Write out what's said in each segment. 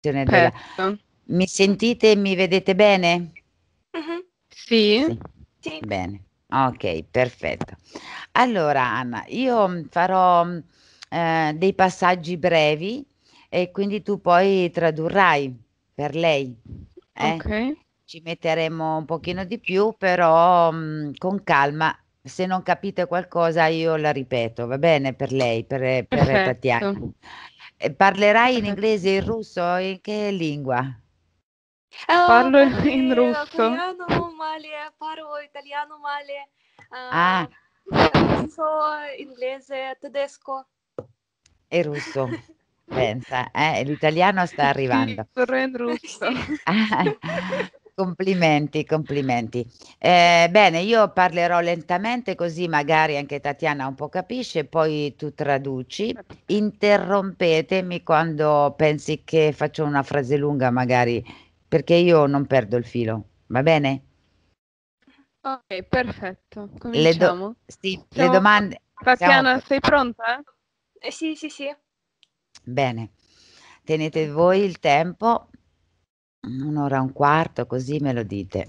della Perfetto. mi sentite e mi vedete bene? Mhm. Sì. Sì, Sì. bene. Okay, perfetto. Allora Anna, io farò, dei passaggi brevi e quindi tu poi tradurrai per lei, eh? Ok. Ci metteremo un pochino di più, però, con calma. Se non capite qualcosa io la ripeto, va bene, per lei, per Tatiana. Perfetto. Parlerai in Perfetto. inglese, in russo, in che lingua? Parlo in Parli russo. coreano male, parlo italiano male, Ah, russo, inglese, tedesco. e russo. Pensa, l'italiano sta Sì, arrivando. parlo in russo. Sì. Complimenti, complimenti. Bene, io parlerò lentamente così magari anche Tatiana un po' capisce, poi tu traduci. Interrompetemi quando pensi che faccio una frase lunga magari, perché io non perdo il filo, va bene? Ok, perfetto. Le do Cominciamo. sì, le Siamo... domande siamo Tatiana, sei pronta? Sì, sì, sì. bene. Tenete Ok. voi il tempo, 1 ora e un quarto, così me lo dite.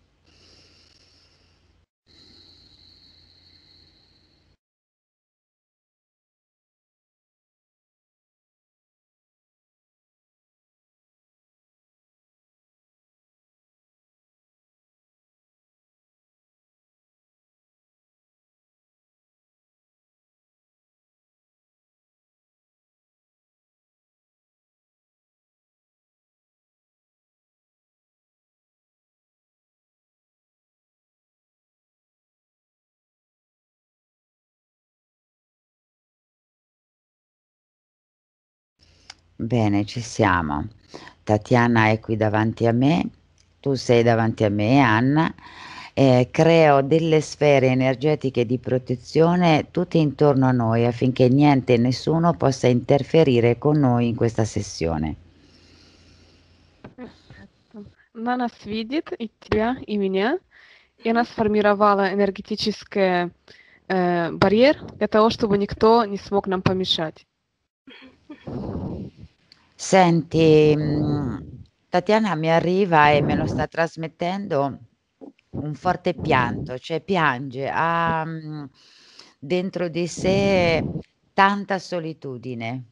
Bene, ci siamo. Tatiana è qui davanti a me, tu sei davanti a me, Anna. Creo delle sfere energetiche di protezione tutte intorno a noi affinché niente e nessuno possa interferire con noi in questa sessione. Perfetto. Она нас видит, и тебя, и меня, и она сформировала энергетический барьер для того, чтобы никто не смог нам помешать. Senti, Tatiana mi arriva e me lo sta trasmettendo un forte pianto, cioè piange, ha, dentro di sé tanta solitudine.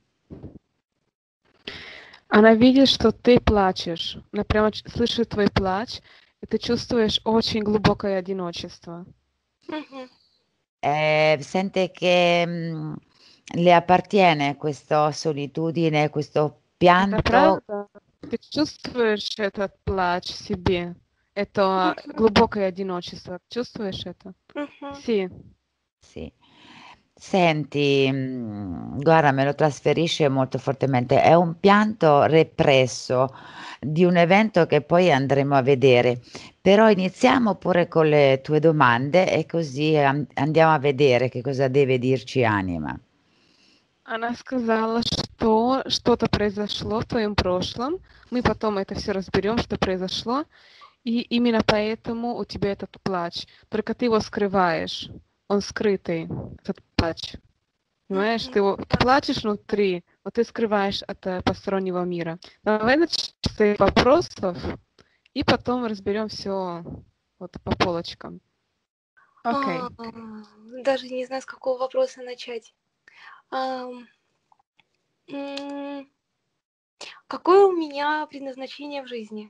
Она видит, что ты плачешь. Она прямо слышит твой плач, и ты чувствуешь очень глубокое одиночество. Мгм. Sente che, le appartiene questa solitudine, questo Это pianto. правда? Ты чувствуешь этот плач в себе? Это Мгм. глубокое одиночество. Чувствуешь это? Мгм. Sì. Sì. Senti, guarda me lo trasferisce molto fortemente. È un pianto represso di un evento che poi andremo a vedere. Però iniziamo pure con le tue domande e così andiamo a vedere che cosa deve dirci anima. Она сказала, что что-то произошло в твоем прошлом. Мы потом это все разберем, что произошло. И именно поэтому у тебя этот плач. Только ты его скрываешь. Он скрытый, этот плач. Понимаешь, Мгм. ты плачешь внутри, но ты скрываешь от постороннего мира. Давай начнем с твоих вопросов, и потом разберем все вот по полочкам. Окей. Даже не знаю, с какого вопроса начать. Ам, м, Какое у меня предназначение в жизни?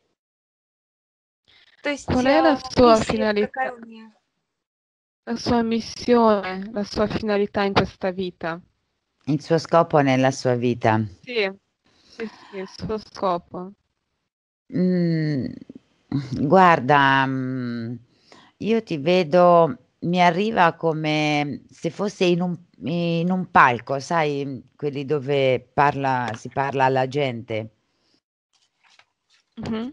То есть Qual è la sua миссия finalità, какая у меня? la sua missione, la sua finalità in questa vita? Il suo scopo nella sua vita. Sì, sì, sì, il suo scopo. Mhmm, guarda, io ti vedo mi arriva come se fosse in un palco, sai, quelli dove si parla alla gente. Мгм.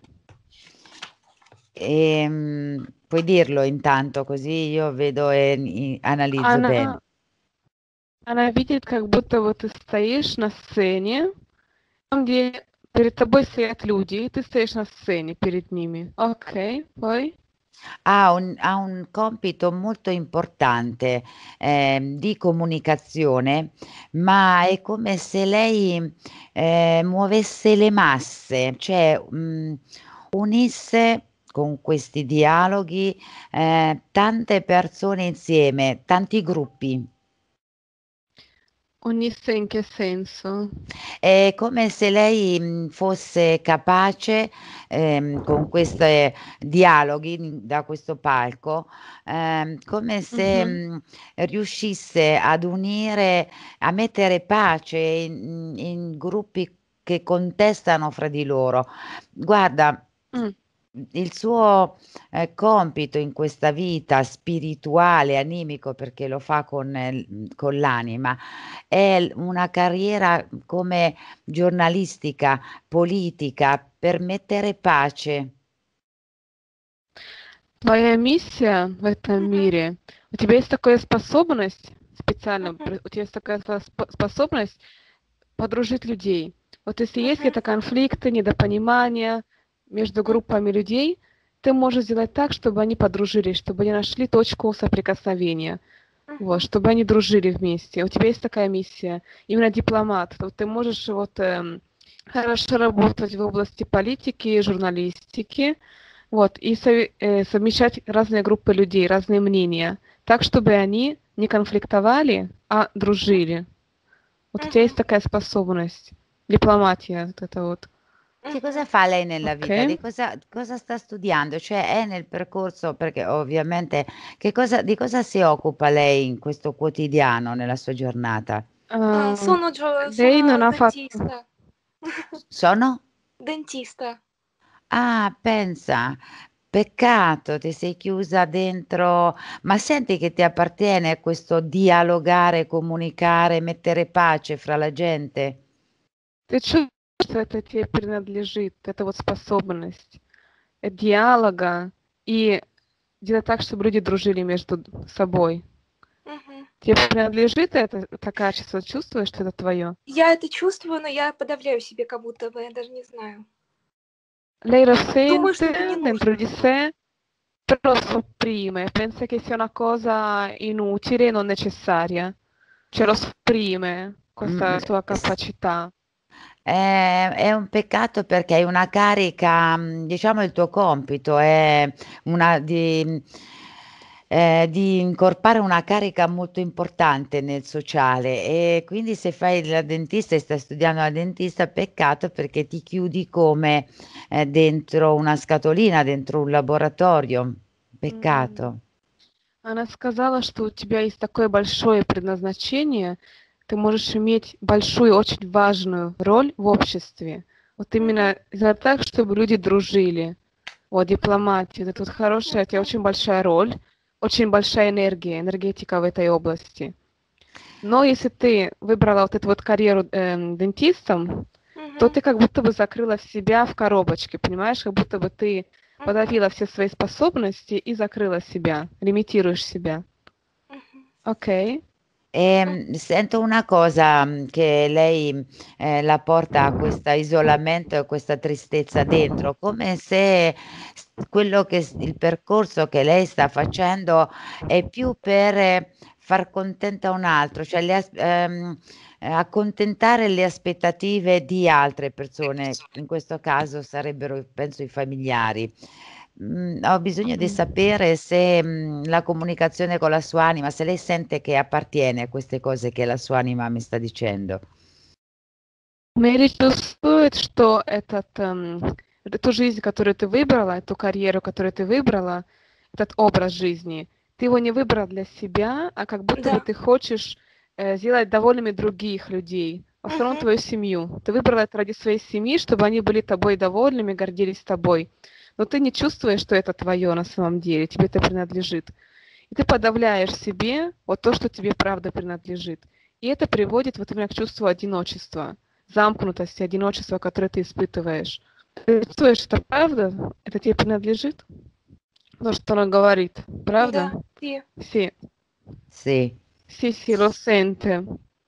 Puoi dirlo intanto così io vedo e analizzo bene. Она, она видит, как будто вот ты стоишь на сцене, там, где перед тобой стоят люди, и ты стоишь на сцене перед ними. Окей, пой. Ha un compito molto importante, di comunicazione, ma è come se lei, muovesse le masse, cioè, unisse con questi dialoghi, tante persone insieme, tanti gruppi. Unisse in che senso? È come se lei, fosse capace, con queste dialoghi, da questo palco, come se, Mh-mh. riuscisse ad unire a mettere pace in gruppi che contestano fra di loro. Guarda, Mh. il suo, compito in questa vita spirituale, animico, perché lo fa con l'anima, è una carriera come giornalistica, politica, per mettere pace. Твоя миссия в этом Мгм, мире, у тебя есть такая способность, специально, мгм, у тебя есть такая способность подружить людей. Вот если есть мгм, где-то конфликты, недопонимания между м, группами людей, ты можешь сделать так, чтобы они подружились, чтобы они нашли точку соприкосновения, вот, мгм, чтобы они дружили вместе. У тебя есть такая миссия, именно дипломат. Вот ты можешь хорошо работать в области политики, журналистики, вот, и совмещать разные группы людей, разные мнения, так, чтобы они не конфликтовали, а дружили. Вот у тебя мгм, есть такая способность. Дипломатия, вот это вот. Che мгм. cosa fa lei nella vita? Окей. Cosa sta studiando? Cioè è nel percorso perché ovviamente di cosa si occupa lei in questo quotidiano, nella sua giornata? Ah, lei non Sono ha fatto. dentista. Sono? Dentista. Ah, pensa, peccato, ti sei chiusa dentro ma senti che ti appartiene questo dialogare, comunicare, mettere pace fra la gente? Ты чувствуешь, что это тебе принадлежит, эта вот способность диалога и делать так, чтобы люди дружили между собой. Мгм. Тебе принадлежит это качество, чувствуешь, что это твое? Я это чувствую, но я подавляю себе как будто бы, я даже не знаю. Lei lo Думаю, что это не sente dentro нужно. di sé, però lo sopprime, pensa che sia una cosa inutile e non necessaria. Cioè lo sopprime, questa sua S capacità. è un peccato perché hai una carica diciamo il tuo compito è una di incorpare una carica molto importante nel sociale e quindi se fai la dentista e stai studiando la dentista, peccato perché ti chiudi come, dentro una scatolina, dentro un laboratorio. М. Peccato. Она сказала, что у тебя есть такое большое предназначение, ты можешь иметь большую, очень важную роль в обществе. Вот Мгм, именно сделать так, чтобы люди дружили. Вот дипломатия, это вот хорошая, у тебя мгм, очень большая роль, очень большая энергия, энергетика в этой области. Но если ты выбрала вот эту вот карьеру дентистом, то мгм, ты как будто бы закрыла себя в коробочке, понимаешь? Как будто бы ты мгм, подавила все свои способности и закрыла себя, лимитируешь себя. мгм, Окей. Sento una cosa, che lei, la porta a questa isolamento e a questa tristezza dentro, come se quello che il percorso che lei sta facendo è più per far contenta un altro, cioè accontentare le aspettative di altre persone, in questo caso sarebbero penso i familiari. Ho bisogno di М. sapere se, la comunicazione con la sua anima se lei sente che appartiene a queste cose che la sua anima mi sta dicendo. Мэри чувствует, что эту жизнь, которую ты выбрала, эту карьеру, которую ты выбрала, этот образ жизни, ты его не выбрала для себя, а как будто бы да, ты хочешь сделать довольными других людей, в основном мгм, твою семью. Ты выбрала это ради своей семьи, чтобы они были тобой довольными, гордились тобой. Но ты не чувствуешь, что это твое на самом деле, тебе это принадлежит. И ты подавляешь в себе вот то, что тебе правда принадлежит. И это приводит вот именно к чувству одиночества, замкнутости, одиночества, которое ты испытываешь. Ты чувствуешь, это правда? Это тебе принадлежит? То, что она говорит. Правда? да, и, Sì, Sì, sì, sì, lo sente.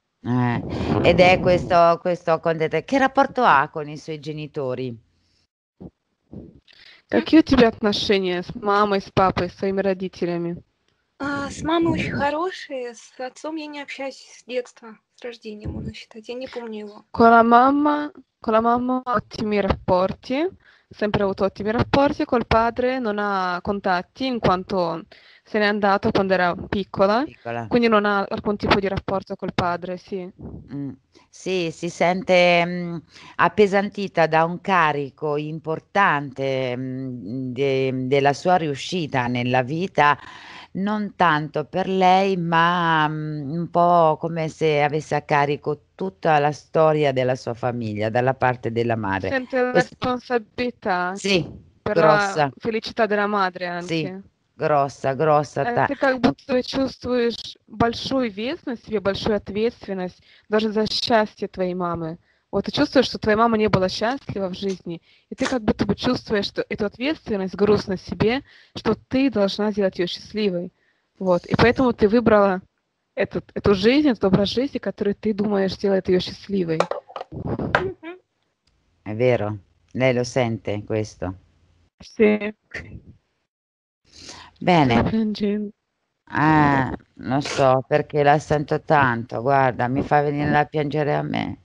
ed è questo che rapporto ha con i suoi genitori? Какие у тебя отношения с мамой, с папой, с своими родителями? С мамой очень хорошие, с отцом я не общаюсь с детства, с rождения, можно считать. Я не помню его. Con la mamma ho ottimi rapporti, sempre avuto ottimi rapporti, col padre non ha contatti in quanto se n'è andato quando era piccola, Piccola. quindi non ha alcun tipo di rapporto col padre, sì. Sì, si sente appesantita da un carico importante della sua riuscita nella vita, non tanto per lei, ma un po' come se avesse a carico tutta la storia della sua famiglia, dalla parte della madre. Sente la responsabilità Sì, per la grossa, felicità della madre sì, anche. grossa, grossa. Ты как будто чувствуешь большую вес на себе, большую ответственность даже за счастье твоей мамы. Вот ты чувствуешь, что твоя мама не была счастлива в жизни, и ты как будто бы чувствуешь, что эту ответственность, груз на себе, что ты должна сделать ее счастливой. Вот. И поэтому ты выбрала эту жизнь, этот образ жизни, который ты думаешь делает ее счастливой. È vero, lei lo sente questo. Sì. Bene. Piangendo. Lo so, perché la sento tanto, guarda, mi fa venire da piangere a me.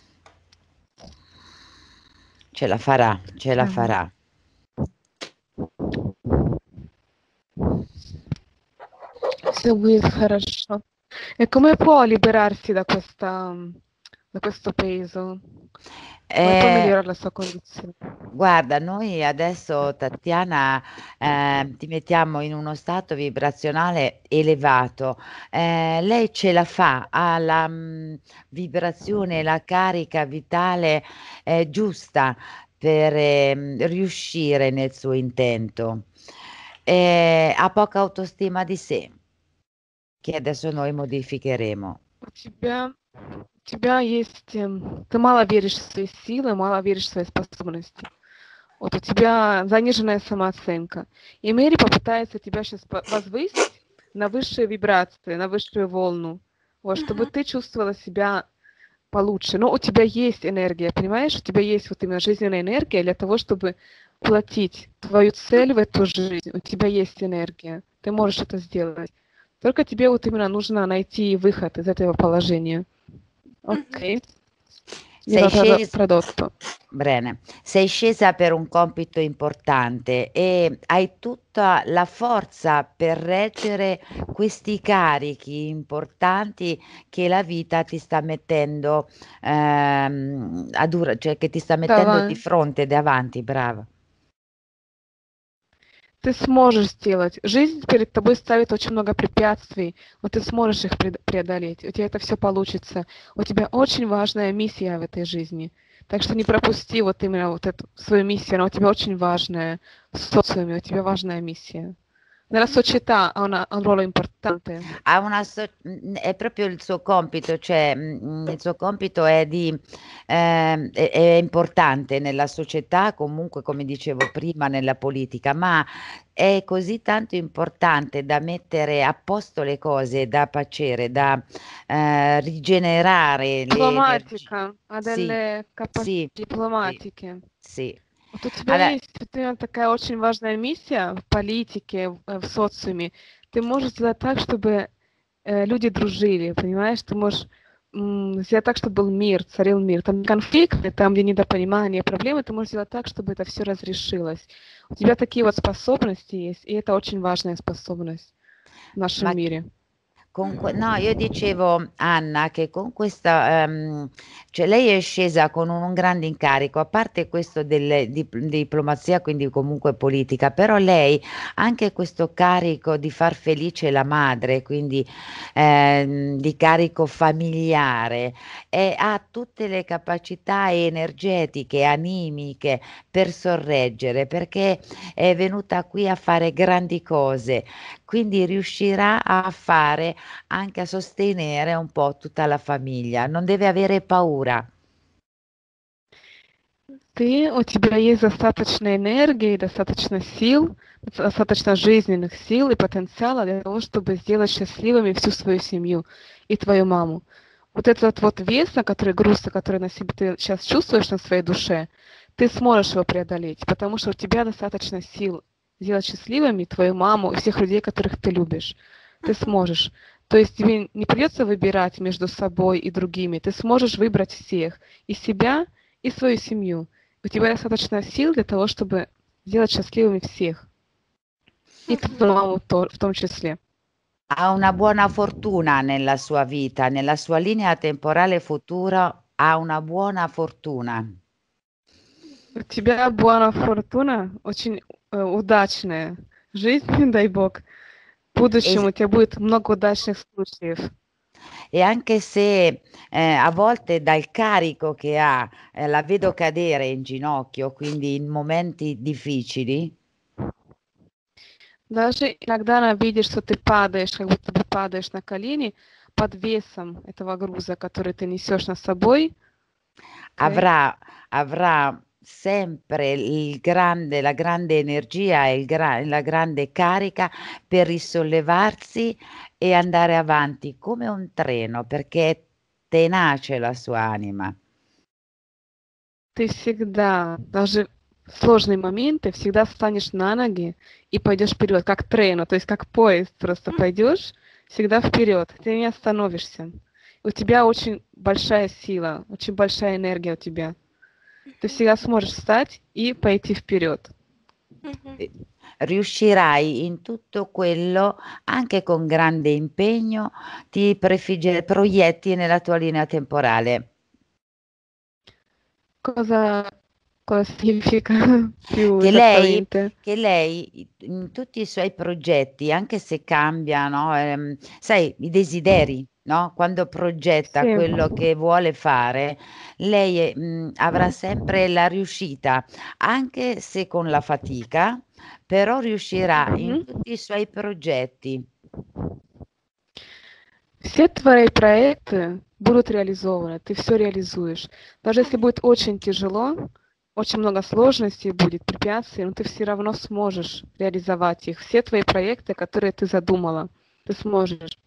Ce la farà, ce la farà. Все будет хорошо. E come può liberarsi da questo peso? Come può migliorare la sua condizione? Guarda, noi adesso, Tatiana, ti mettiamo in uno stato vibrazionale elevato. Lei ce la fa, ha la vibrazione, la carica vitale giusta per riuscire nel suo intento. Ha poca autostima di sé, che adesso noi modificheremo. У тебя есть... Ты мало веришь в свои силы, мало веришь в свои способности. Вот у тебя заниженная самооценка. И Мэри попытается тебя сейчас возвысить на высшие вибрации, на высшую волну, вот, чтобы ты чувствовала себя получше. Но у тебя есть энергия, понимаешь? У тебя есть вот именно жизненная энергия для того, чтобы платить твою цель в эту жизнь. У тебя есть энергия. Ты можешь это сделать. Только тебе вот именно нужно найти выход из этого положения. Ok. Tradotto. Bene, sei scesa per un compito importante e hai tutta la forza per reggere questi carichi importanti che la vita ti sta mettendo cioè che ti sta mettendo di fronte, davanti, brava. Ты сможешь сделать. Жизнь перед тобой ставит очень много препятствий, но ты сможешь их преодолеть. У тебя это все получится. У тебя очень важная миссия в этой жизни. Так что не пропусти вот именно вот эту свою миссию, она у тебя очень важная. В социуме у тебя важная миссия. Nella società ha un ruolo importante. È proprio il suo compito, cioè il suo compito è importante nella società, comunque come dicevo prima nella politica, ma è così tanto importante da mettere a posto le cose, da pacere, da rigenerare le energie. Дипломатика, а Sì, delle sì, дипломатики. sì. Вот у тебя есть такая очень важная миссия в политике, в социуме. Ты можешь сделать так, чтобы люди дружили, понимаешь? Ты можешь сделать так, чтобы был мир, царил мир. Там конфликты, там, где недопонимание, проблемы, ты можешь сделать так, чтобы это все разрешилось. У тебя такие вот способности есть, и это очень важная способность в нашем мире. No, io dicevo, Anna, che con questa, cioè lei è scesa con un grande incarico, a parte questo delle diplomazia, quindi comunque politica, però lei ha anche questo carico di far felice la madre, quindi di carico familiare, e ha tutte le capacità energetiche, animiche per sorreggere, perché è venuta qui a fare grandi cose, quindi riuscirà a fare anche a sostenere un po' tutta la famiglia, non deve avere paura. У тебя есть достаточно энергии, достаточно сил, достаточно жизненных сил и потенциала для того, чтобы сделать счастливыми всю свою семью и твою маму. Вот этот вот вес, груз, который на себе ты сейчас чувствуешь на своей душе, ты сможешь его преодолеть, потому что у тебя достаточно сил сделать счастливыми твою маму и всех людей, которых ты любишь. Ты сможешь. То есть тебе не придется выбирать между собой и другими. Ты сможешь выбрать всех. И себя, и свою семью. У тебя достаточно сил для того, чтобы сделать счастливыми всех. И твою маму в том числе. Ha una buona fortuna nella sua vita, nella sua linea temporale futura ha una buona fortuna. У тебя buona fortuna, очень удачная жизнь, дай бог. В E будущем у тебя будет много удачных случаев. E anche se, a volte dal carico che ha, la vedo cadere in ginocchio, quindi in momenti difficili, Даже иногда она видит, что ты падаешь, как будто бы падаешь на колени под весом этого груза, который ты несешь на собой. avrà sempre la grande energia e la grande carica per risollevarsi e andare avanti come un treno, perché è tenace la sua anima. Ты всегда, даже в сложные моменты, всегда встанешь на ноги и пойдешь вперед, как трено, то есть как поезд, просто пойдешь всегда вперед, ты не остановишься. У тебя очень большая сила, очень большая энергия у тебя. Ты всегда сможешь встать и пойти вперед. Riuscirai in tutto quello, anche con grande impegno, ti proietti nella tua linea temporale. Cosa significa più Che lei esattamente? che lei i in tutti i suoi progetti, anche se cambia, no, sai i desideri, no, quando progetta Sì. quello che vuole fare, lei avrà sempre la riuscita, anche se con la fatica, però riuscirà in Мгм. tutti i suoi progetti. Все твои проекты будут реализованы, ты все реализуешь. Даже если будет очень тяжело, очень много сложностей будет, препятствий, но ты все равно сможешь реализовать их. Все твои проекты, которые ты задумала, ты сможешь.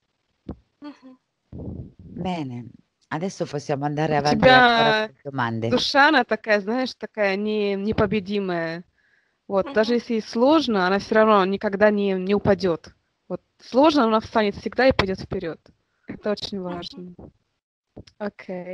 Bene, adesso possiamo andare У avanti ancora тебя con domande. душа, она такая, знаешь, такая непобедимая. Вот, даже если ей сложно, она все равно никогда не упадет. Вот, сложно, она встанет всегда и пойдет вперед. Это очень важно. Окей.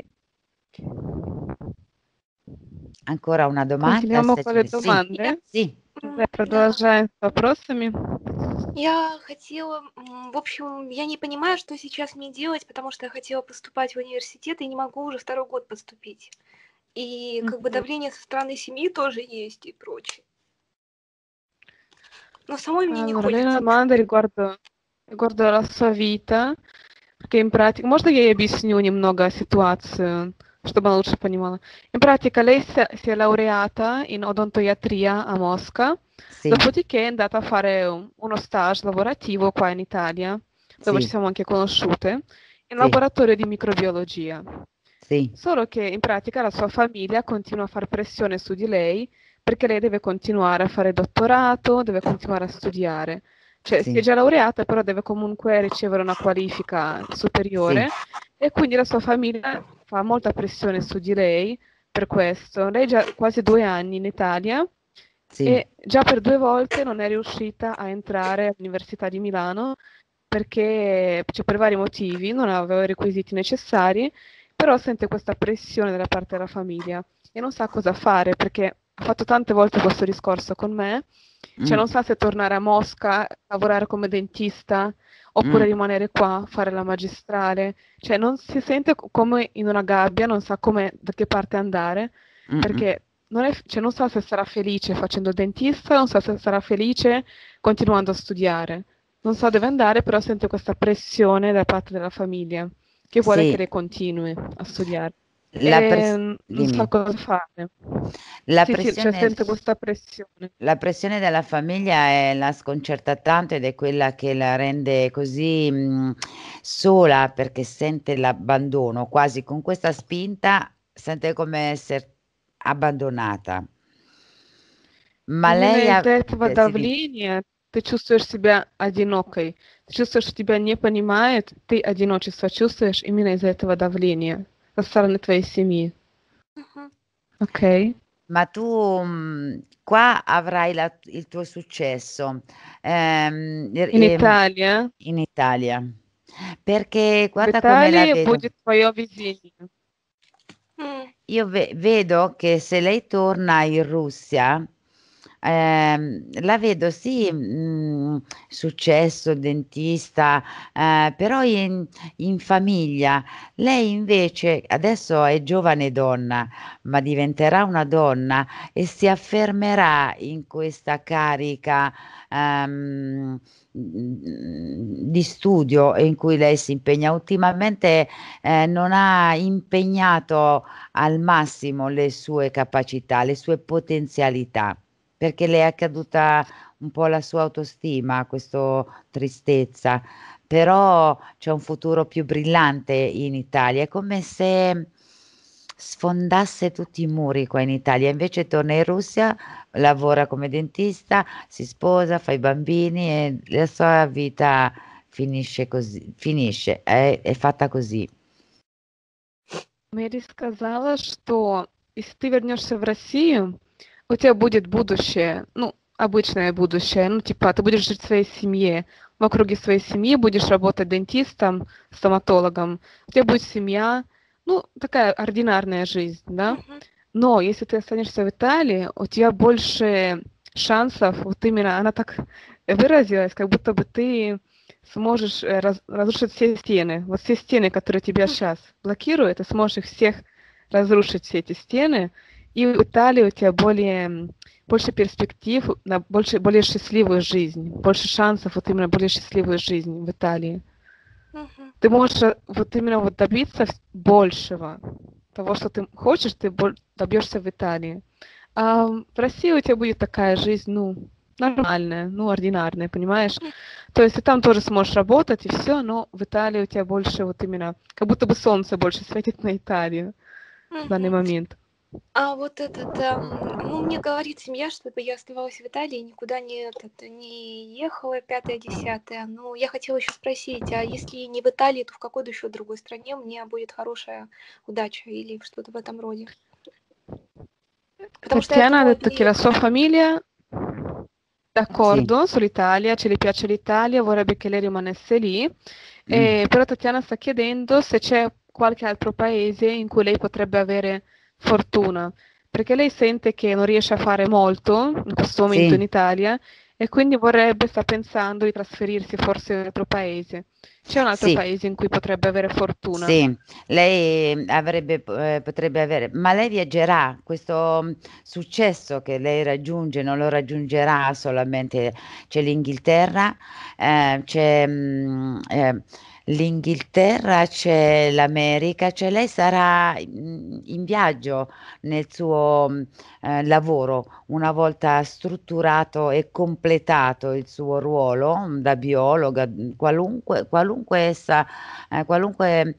Ancora una domanda, Continuiamo se con ce le ne sì, domande. sì. Продолжаем с вопросами. Я хотела, в общем, я не понимаю, что сейчас мне делать, потому что я хотела поступать в университет и не могу уже 2-й год поступить. И как бы давление со стороны семьи тоже есть и прочее. Но самой мне не Allora, le хочется. domande riguardo la sua vita, perché in pratica, можно я ей объясню немного ситуацию, чтобы она лучше понимала? In pratica lei si è laureata in odontoiatria a Mosca, Sì, dopodiché è andata a fare uno stage lavorativo qua in Italia, dove ci sì, siamo anche conosciute, in sì, laboratorio di microbiologia. sì, Solo che in pratica la sua famiglia continua a far pressione su di lei perché lei deve continuare a fare dottorato, deve continuare a studiare. Cioè, si è sì, già laureata, però deve comunque ricevere una qualifica sì, superiore e quindi la sua famiglia fa molta pressione su di lei per questo. Lei è già quasi 2 anni in Italia sì, e già per 2 volte non è riuscita a entrare all'Università di Milano perché, cioè, per vari motivi, non aveva i requisiti necessari, però sente questa pressione da parte della famiglia e non sa cosa fare perché ha fatto tante volte questo discorso con me, cioè non sa se tornare a Mosca, lavorare come dentista oppure rimanere qua, fare la magistrale, cioè non si sente come in una gabbia, non sa come, da che parte andare, perché cioè non sa se sarà felice facendo il dentista, non sa se sarà felice continuando a studiare. Non sa dove andare, però sente questa pressione da parte della famiglia che vuole che sì. lei continui a studiare. La E pres non sa dimmi. cosa fare. La Sì, cioè pressione sente questa pressione. La pressione della famiglia, la sconcerta tanto ed è quella che la rende così, sola perché sente l'abbandono, quasi con questa spinta sente come esser abbandonata. Ma Именно lei ha из-за этого sì, di давления ты чувствуешь себя одинокой. Ты чувствуешь, что тебя не понимают, ты одиночество чувствуешь именно из-за этого давления со стороны твоей семьи. Окей. ma tu qua avrai il tuo successo In Italia? in Italia, perché В guarda come la Италии vedo. будет твое везение. Io vedo che se lei torna in Russia, la vedo sì, successo, dentista, però in famiglia. Lei invece adesso è giovane donna, ma diventerà una donna e si affermerà in questa carica, di studio in cui lei si impegna. Ultimamente, non ha impegnato al massimo le sue capacità, le sue potenzialità, perché le è caduta un po' la sua autostima, questo tristezza, però c'è un futuro più brillante in Italia. È come se sfondasse tutti i muri qua in Italia, invece torna in Russia, lavora come dentista, si sposa, fa i bambini e la sua vita finisce così, finisce, è fatta così. Мэри сказала, что если ты вернешься в Россию, у тебя будет будущее, ну, обычное будущее, ну, типа, ты будешь жить в своей семье, в округе своей семьи будешь работать дентистом, стоматологом, у тебя будет семья, ну, такая ординарная жизнь, да? Но если ты останешься в Италии, у тебя больше шансов, вот именно, она так выразилась, как будто бы ты сможешь разрушить все стены. Вот все стены, которые тебя сейчас блокируют, ты сможешь их всех разрушить, все эти стены, и в Италии у тебя больше перспектив на более счастливую жизнь, больше шансов вот именно более счастливую жизнь в Италии. Ты можешь вот именно вот добиться большего, того, что ты хочешь, ты добьешься в Италии. А в России у тебя будет такая жизнь, ну, нормальная, ну, ординарная, понимаешь? То есть ты там тоже сможешь работать и все, но в Италии у тебя больше вот именно, как будто бы солнце больше светит на Италию в данный момент. А вот ну, мне говорит семья, чтобы я оставалась в Италии, никуда не ехала, 5-10. Ну, я хотела еще спросить, а если не в Италии, то в какой-то еще другой стране мне будет хорошая удача или что-то в этом роде? Потому что я Tatiana ha думала detto che la sua переехать. famiglia Sì, d'accordo sull'Italia, ce le piace l'Italia, vorrebbe che lei rimanesse lì, però Tatiana sta chiedendo se c'è qualche altro paese in cui lei potrebbe avere fortuna, perché lei sente che non riesce a fare molto in questo momento in sì. Italia e quindi sta pensando di trasferirsi forse in un altro paese. C'è un altro Sì, paese in cui potrebbe avere fortuna? sì, lei avrebbe, potrebbe avere, ma lei viaggerà, questo successo che lei raggiunge non lo raggiungerà solamente, c'è l'Inghilterra, c'è l'Inghilterra, c'è l'America, cioè lei sarà in viaggio nel suo lavoro una volta strutturato e completato il suo ruolo da biologa, qualunque essa qualunque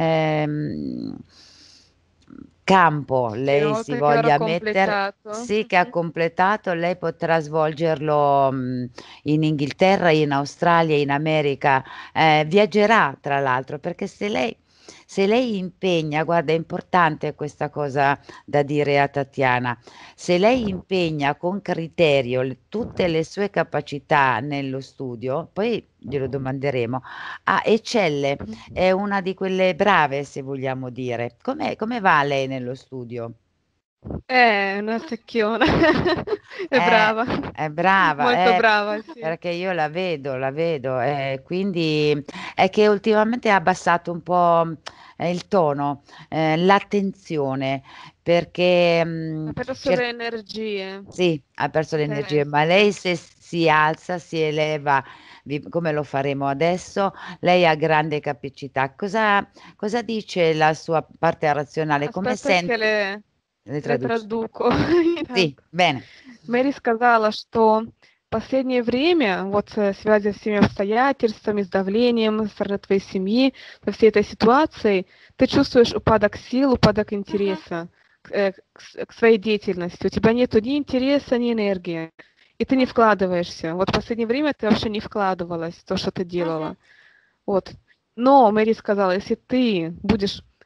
campo Sì, una lei si volta che avrà voglia mettere, completato. sì che ha completato, lei potrà svolgerlo in Inghilterra, in Australia, in America, viaggerà tra l'altro, perché se lei impegna, guarda, è importante questa cosa da dire a Tatiana, se lei impegna con criterio tutte le sue capacità nello studio, poi glielo domanderemo, eccelle, è una di quelle brave, se vogliamo dire. Come va lei nello studio? È una secchiona. È Eh, brava. è brava, Molto brava, sì. perché io la vedo, quindi è che ultimamente ha abbassato un po' il tono, l'attenzione, perché Ha perso le energie. sì, ha perso le energie, ma Sì. lei se si alza, si eleva, come lo faremo adesso, lei ha grande capacità. Cosa dice la sua parte razionale? Come Aspetta che sente? Le le traduci? traduco. Sì, bene. Мэри сказала, что последнее время, вот в связи с всеми обстоятельствами, с давлением со стороны твоей семьи, со всей этой ситуацией, ты чувствуешь упадок сил, упадок интереса к своей деятельности. У тебя нету ни интереса, ни энергии. И ты не вкладываешься. Вот в последнее время ты вообще не вкладывалась в то, что ты делала. Вот. Но Мэри сказала, если ты будешь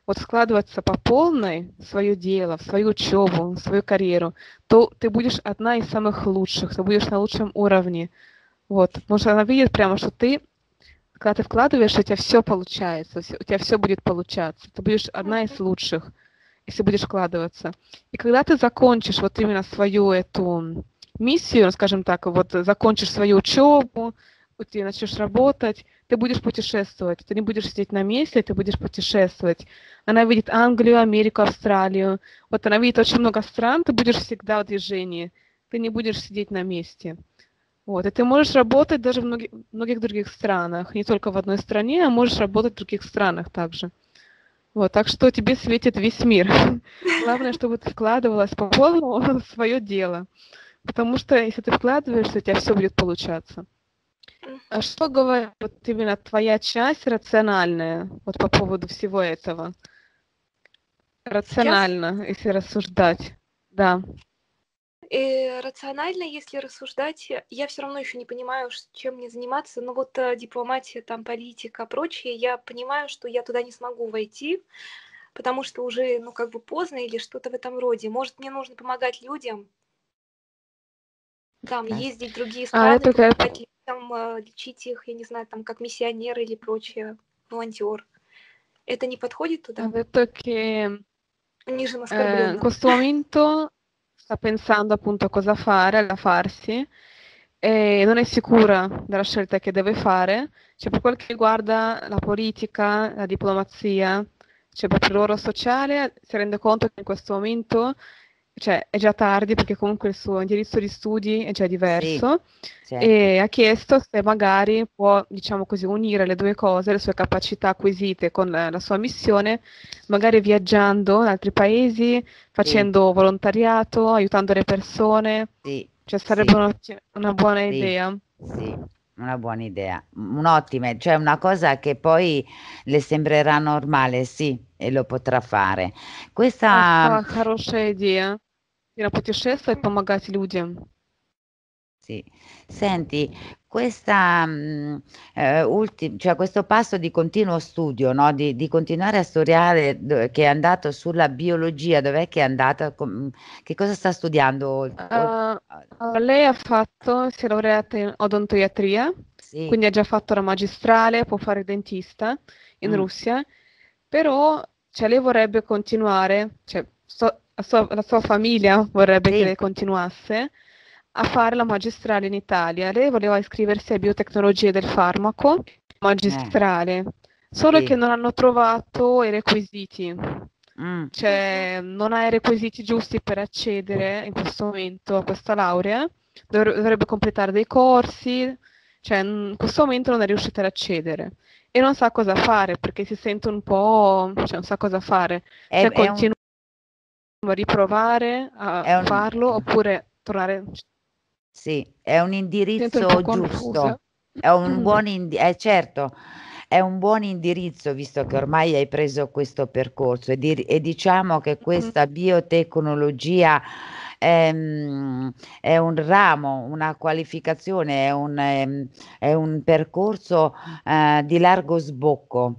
вот вкладываться по полной в свое дело, в свою учебу, в свою карьеру, то ты будешь одна из самых лучших, ты будешь на лучшем уровне. Вот, потому что она видит прямо, что ты, когда ты вкладываешь, у тебя все получается, у тебя все будет получаться. Ты будешь одна из лучших, если будешь вкладываться. И когда ты закончишь вот именно свою эту миссию, скажем так, вот закончишь свою учебу, вот ты начнешь работать, ты будешь путешествовать, ты не будешь сидеть на месте, ты будешь путешествовать. Она видит Англию, Америку, Австралию. Вот она видит очень много стран, ты будешь всегда в движении, ты не будешь сидеть на месте. Вот, и ты можешь работать даже в многих других странах, не только в одной стране, а можешь работать в других странах также. Вот, так что тебе светит весь мир. Главное, чтобы ты вкладывалась по полному в свое дело. Потому что если ты вкладываешься, у тебя все будет получаться. А что говорит вот именно твоя часть рациональная вот по поводу всего этого? Сейчас Рационально, если рассуждать. Да. рационально, если рассуждать, я все равно еще не понимаю, чем мне заниматься. Но вот дипломатия, там политика, прочее, я понимаю, что я туда не смогу войти, потому что уже, ну, как бы поздно или что-то в этом роде. Может, мне нужно помогать людям, там, ездить в другие страны, Это как... помогать людям, лечить их, я не знаю, там, как миссионер или прочее, волонтер. Это не подходит Ha туда? detto che Унижен, in оскорблен. questo momento sta pensando appunto a cosa fare, a farsi, e non è sicura della scelta che deve fare, cioè per quel che riguarda la politica, la diplomazia, cioè proprio il loro sociale, si rende conto che in questo momento, cioè è già tardi perché comunque il suo indirizzo di studi è già Sì, diverso certo. e ha chiesto se magari può, diciamo così, unire le due cose, le sue capacità acquisite con la sua missione, magari viaggiando in altri paesi, Sì, facendo volontariato, aiutando le persone, sì, cioè sarebbe sì, una buona sì, idea. sì, una buona idea, un'ottima, cioè una cosa che poi le sembrerà normale, sì, e lo potrà fare. Questa Это хорошая идея. И на путешествовать, помогать людям. Sì. Senti, questa, cioè questo passo di continuo studio, no, di continuare a studiare che è andato sulla biologia, dov'è che è andata? Che cosa sta studiando? Uh, lei si è laureata in odontoiatria, Sì, quindi ha già fatto la magistrale, può fare dentista in mh, Russia, però cioè, lei vorrebbe continuare, cioè, la sua famiglia vorrebbe che sì, lei continuasse a fare la magistrale in Italia. Lei voleva iscriversi a biotecnologie del farmaco, eh, magistrale, solo che sì, non hanno trovato i requisiti. mh, Мгм. Cioè, non ha i requisiti giusti per accedere in questo momento a questa laurea, dovrebbe completare dei corsi, cioè in questo momento non è riuscita ad accedere e non sa cosa fare perché si sente un po', cioè non sa cosa fare, è se è un continua a riprovare a è un farlo oppure tornare, sì, è un si sente un po' indirizzo confusa. giusto, è un buon certo, è un buon indirizzo visto che ormai hai preso questo percorso e diciamo che Mhm. questa biotecnologia è un ramo, una qualificazione, è un percorso, di largo sbocco.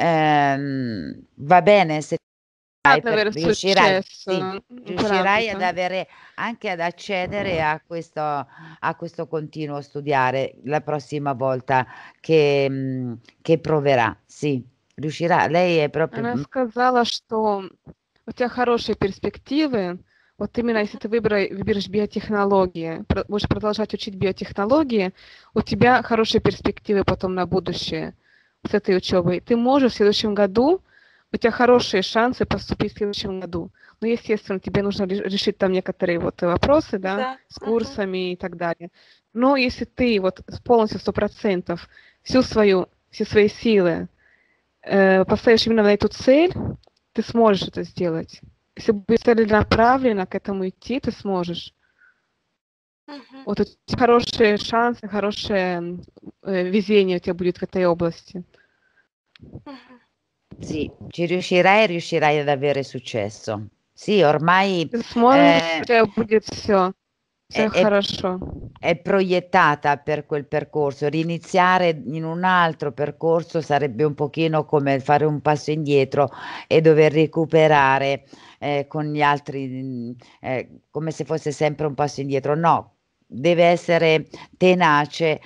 Va bene se Ad avere riuscirai successo sì, in riuscirai ad quell'ambito. avere anche ad accedere a questo continuo studiare la prossima volta che proverà. Sì, riuscirà. Lei è proprio Она сказала, что у тебя хорошие перспективы. Вот именно если ты выберешь биотехнологии, будешь продолжать учить биотехнологии, у тебя хорошие перспективы потом на будущее с этой учебой. Ты можешь в следующем году, у тебя хорошие шансы поступить в следующем году. Но, естественно, тебе нужно решить там некоторые вот вопросы, да, Да. с Мгм. курсами и так далее. Но если ты вот полностью 100% все свои силы поставишь именно на эту цель, ты сможешь это сделать. Если будешь целенаправленно к этому идти, ты сможешь. Мгм. Вот у тебя хорошие шансы, хорошее везение у тебя будет в этой области. Мгм. sì, ci riuscirai e riuscirai ad avere successo. Sì, ormai, Ты сможешь, у ehm тебя будет все. Всё è хорошо. è proiettata per quel percorso. Riniziare in un altro percorso sarebbe un pochino come fare un passo indietro e dover recuperare, con gli altri, come se fosse sempre un passo indietro. No, deve essere tenace,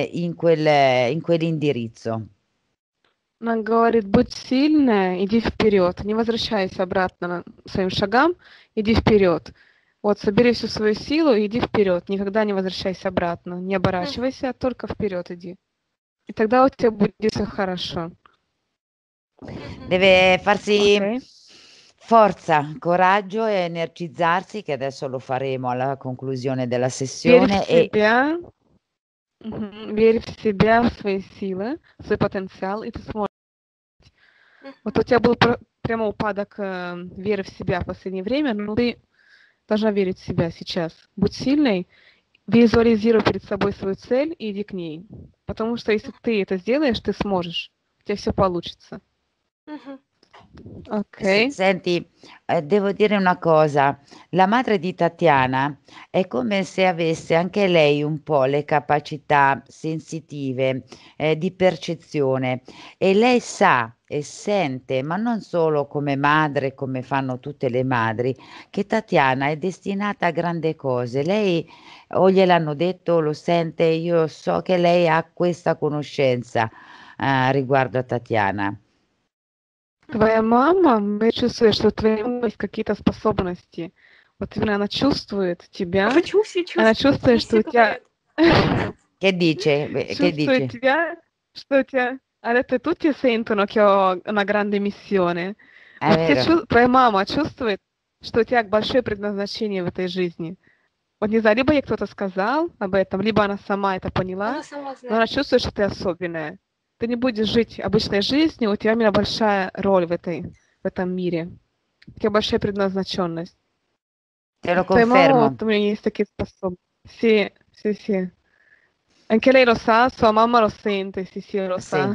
in quell'indirizzo. Она говорит: "Будь сильная, иди вперед, не возвращайся обратно своим шагам, иди вперед. Вот собери всю свою силу и иди вперед, никогда не возвращайся обратно, не Мгм. оборачивайся, а только вперед иди. И тогда у тебя будет всё хорошо". Мгм. Deve farsi Окей. forza, coraggio e energizzarsi, che adesso lo faremo alla conclusione della Верь в sessione e себя, верь в себя, в свои силы, в свой потенциал, и ты сможешь. Вот у Мгм. тебя был прямо упадок, веры в себя в последнее время, но ты должна верить в себя сейчас. Будь сильной, визуализируй перед собой свою цель и иди к ней. Потому что если ты это сделаешь, ты сможешь. У тебя всё получится. Мгм. Окей. Senti, devo dire una cosa, la madre di Tatiana è come se avesse anche lei un po' le capacità sensitive, di percezione e lei sa e sente, ma non solo come madre, come fanno tutte le madri, che Tatiana è destinata a grandi cose. Lei o gliel'hanno detto, lo sente, io so che lei ha questa conoscenza, riguardo a Tatiana. Твоя мама, я чувствую, что у твоей мамы есть какие-то способности. Вот именно она чувствует А тебя, почему все она чувствуют? чувствует, Мне что все у тебя говорят. Che dice? Che Чувствует dice? тебя, что у тебя ha detto: "Tutti sentono che ho una grande missione". È Вот vero. твоя мама чувствует, что у тебя большое предназначение в этой жизни. Вот не знаю, либо ей кто-то сказал об этом, либо она сама это Она поняла, сама но она знает. чувствует, что ты особенная. Ты не будешь жить обычной жизнью, у тебя именно большая роль в этом мире. У тебя большая предназначенность. Te lo Твоя мама, confermo. вот у меня есть такие способности. Sì, sì, sì. Anche lei lo sa, sua mamma lo sente, sì, sì, lo sa. Sì.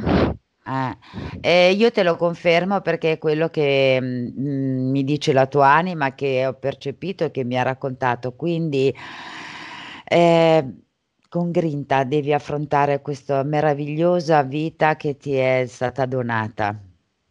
Io te lo confermo perché è quello che, mi dice la tua anima, che ho percepito e che mi ha raccontato. Quindi, ehm, con grinta devi affrontare questa meravigliosa vita che ti è stata donata.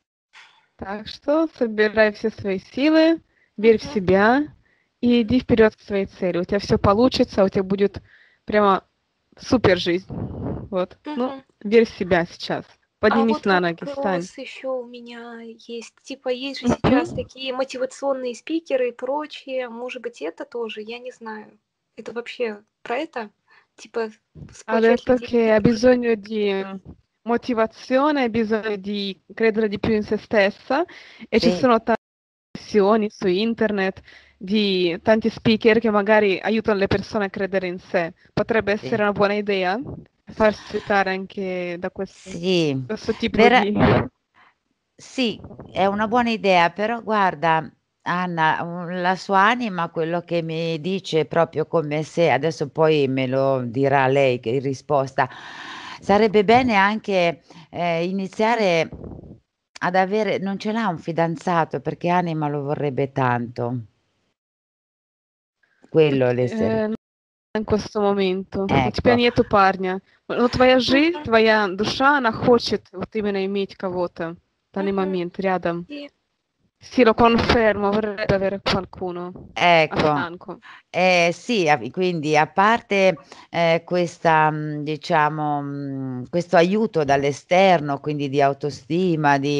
Так что собирай все свои силы, верь в Мгм. себя и иди вперед к своей цели. У тебя все получится, у тебя будет прямо супер жизнь. Вот. Ну, Мгм. верь в себя сейчас. А Поднимись вот на ноги, встань. вопрос еще у меня есть. Типа, есть же сейчас Мгм. такие мотивационные спикеры и прочее. Может быть, это тоже? Я не знаю. Это вообще про это? Tипа, Ha scuocciare detto людей che ha дружить? bisogno di motivazione, ha bisogno di credere di più in se stessa e ci Sì, sono tante lezioni su internet di tanti speaker che magari aiutano le persone a credere in sé. Potrebbe essere sì. una buona idea farsi aiutare anche da Sì, questo tipo vera di... sì, è una buona idea, però guarda Anna, la sua anima quello che mi dice proprio come se adesso poi me lo dirà lei che in risposta, sarebbe bene anche, iniziare ad avere non ce l'ha un fidanzato, perché anima lo vorrebbe tanto. Quello l'essere In questo momento. У тебя ecco. нету парня. Но твоя жизнь, Мгм. твоя душа, она хочет вот именно иметь кого-то в данный Мгм. момент рядом. И Sì, lo confermo, vorrebbe avere qualcuno a Ecco, fianco. sì, quindi a parte, questa, diciamo, questo aiuto dall'esterno, quindi di autostima, di,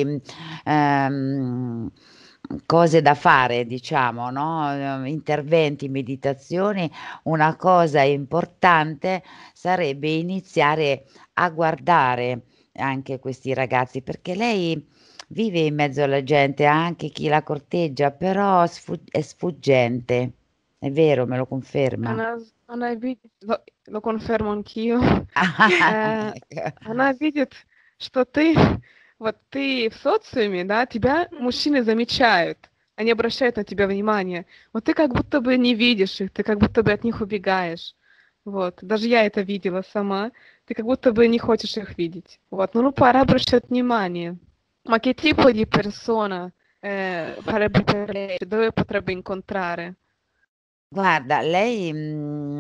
cose da fare diciamo, no, interventi, meditazioni, una cosa importante sarebbe iniziare a guardare anche questi ragazzi, perché lei vive in mezzo alla gente, ha anche chi la corteggia, però è sfuggente. È vero, me lo conferma? Она видит, lo confermo anch'io, э, Ecco. она видит, что ты, вот ты в социуме, да, тебя Мгм. мужчины замечают, они обращают на тебя внимание. Вот ты как будто бы не видишь их, ты как будто бы от них убегаешь. Вот, даже я это видела сама. Ты как будто бы не хочешь их видеть. Вот, ну pora обращать внимание. Ma che tipo di persona, farebbe per lei? Dove potrebbe incontrare? Guarda, lei,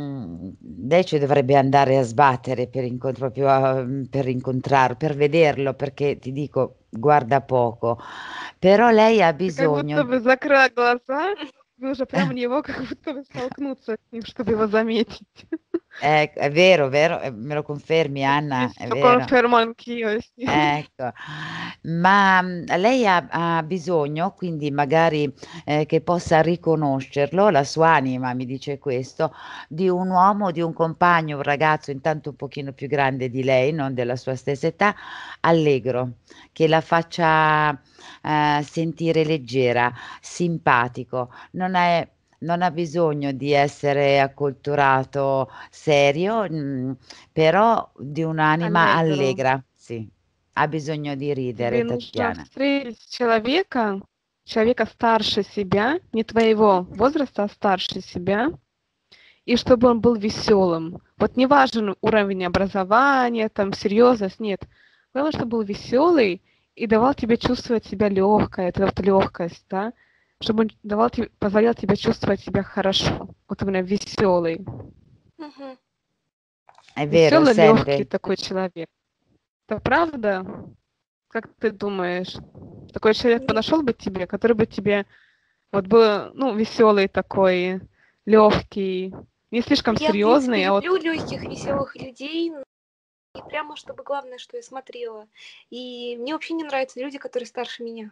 lei ci dovrebbe andare a sbattere proprio per incontrarlo, per vederlo, perché ti dico, guarda poco. Però lei ha Ты как будто bisogno. бы закрыла глаза, нужно прямо него как будто бы столкнуться с ним, чтобы его заметить. È vero, vero, me lo confermi Sì, Anna? sì, È lo vero. confermo anch'io, sì. Ecco, ma lei ha bisogno, quindi magari che possa riconoscerlo, la sua anima mi dice questo, di un uomo, di un compagno, un ragazzo intanto un pochino più grande di lei, non della sua stessa età, allegro, che la faccia sentire leggera, simpatico. Non ha bisogno di essere acculturato, serio, però di un'anima Allegro. allegra, sì. Ha bisogno di ridere Тебе нужно Тatiana. встретить человека старше себя, не твоего возраста, а старше себя, и чтобы он был веселым. Вот не важен уровень образования, там, серьезность, нет. Главное, чтобы был веселый и давал тебе чувствовать себя легкой, это вот легкость, да, чтобы он давал тебе, позволял тебе чувствовать себя хорошо. Вот именно веселый. Мгм. È vero, Веселый, легкий sente? такой человек. Это правда? Как ты думаешь, такой человек Не- подошел бы тебе, который бы тебе вот был, ну, веселый такой, легкий, не слишком Я, в принципе, серьезный, а вот люблю легких, веселых людей, но не прямо чтобы главное, что я смотрела. И мне вообще не нравятся люди, которые старше меня.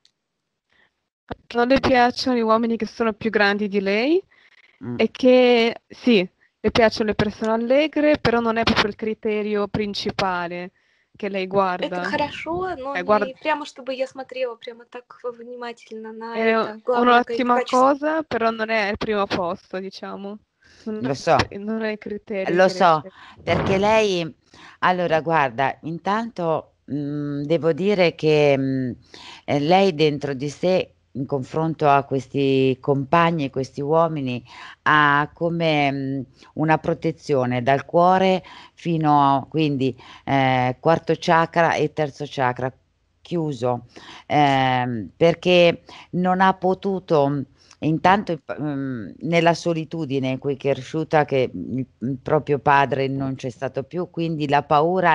non le piacciono gli uomini che sono più grandi di lei Mh. e che sì, le piacciono le persone allegre, però non è proprio il criterio principale che lei Это guarda. хорошо, но Guarda, не прямо чтобы я смотрела прямо так внимательно на è это. Главное un'ottima качество. cosa, però non è al primo posto, diciamo. Lo so. Non è il criterio Lo che lei so, cerca. perché lei allora guarda, intanto, devo dire che, lei dentro di sé, in confronto a questi compagni, questi uomini, ha come, una protezione dal cuore fino a quindi, quarto chakra e terzo chakra chiuso, perché non ha potuto intanto nella solitudine in cui è cresciuta che il proprio padre non c'è stato più, quindi la paura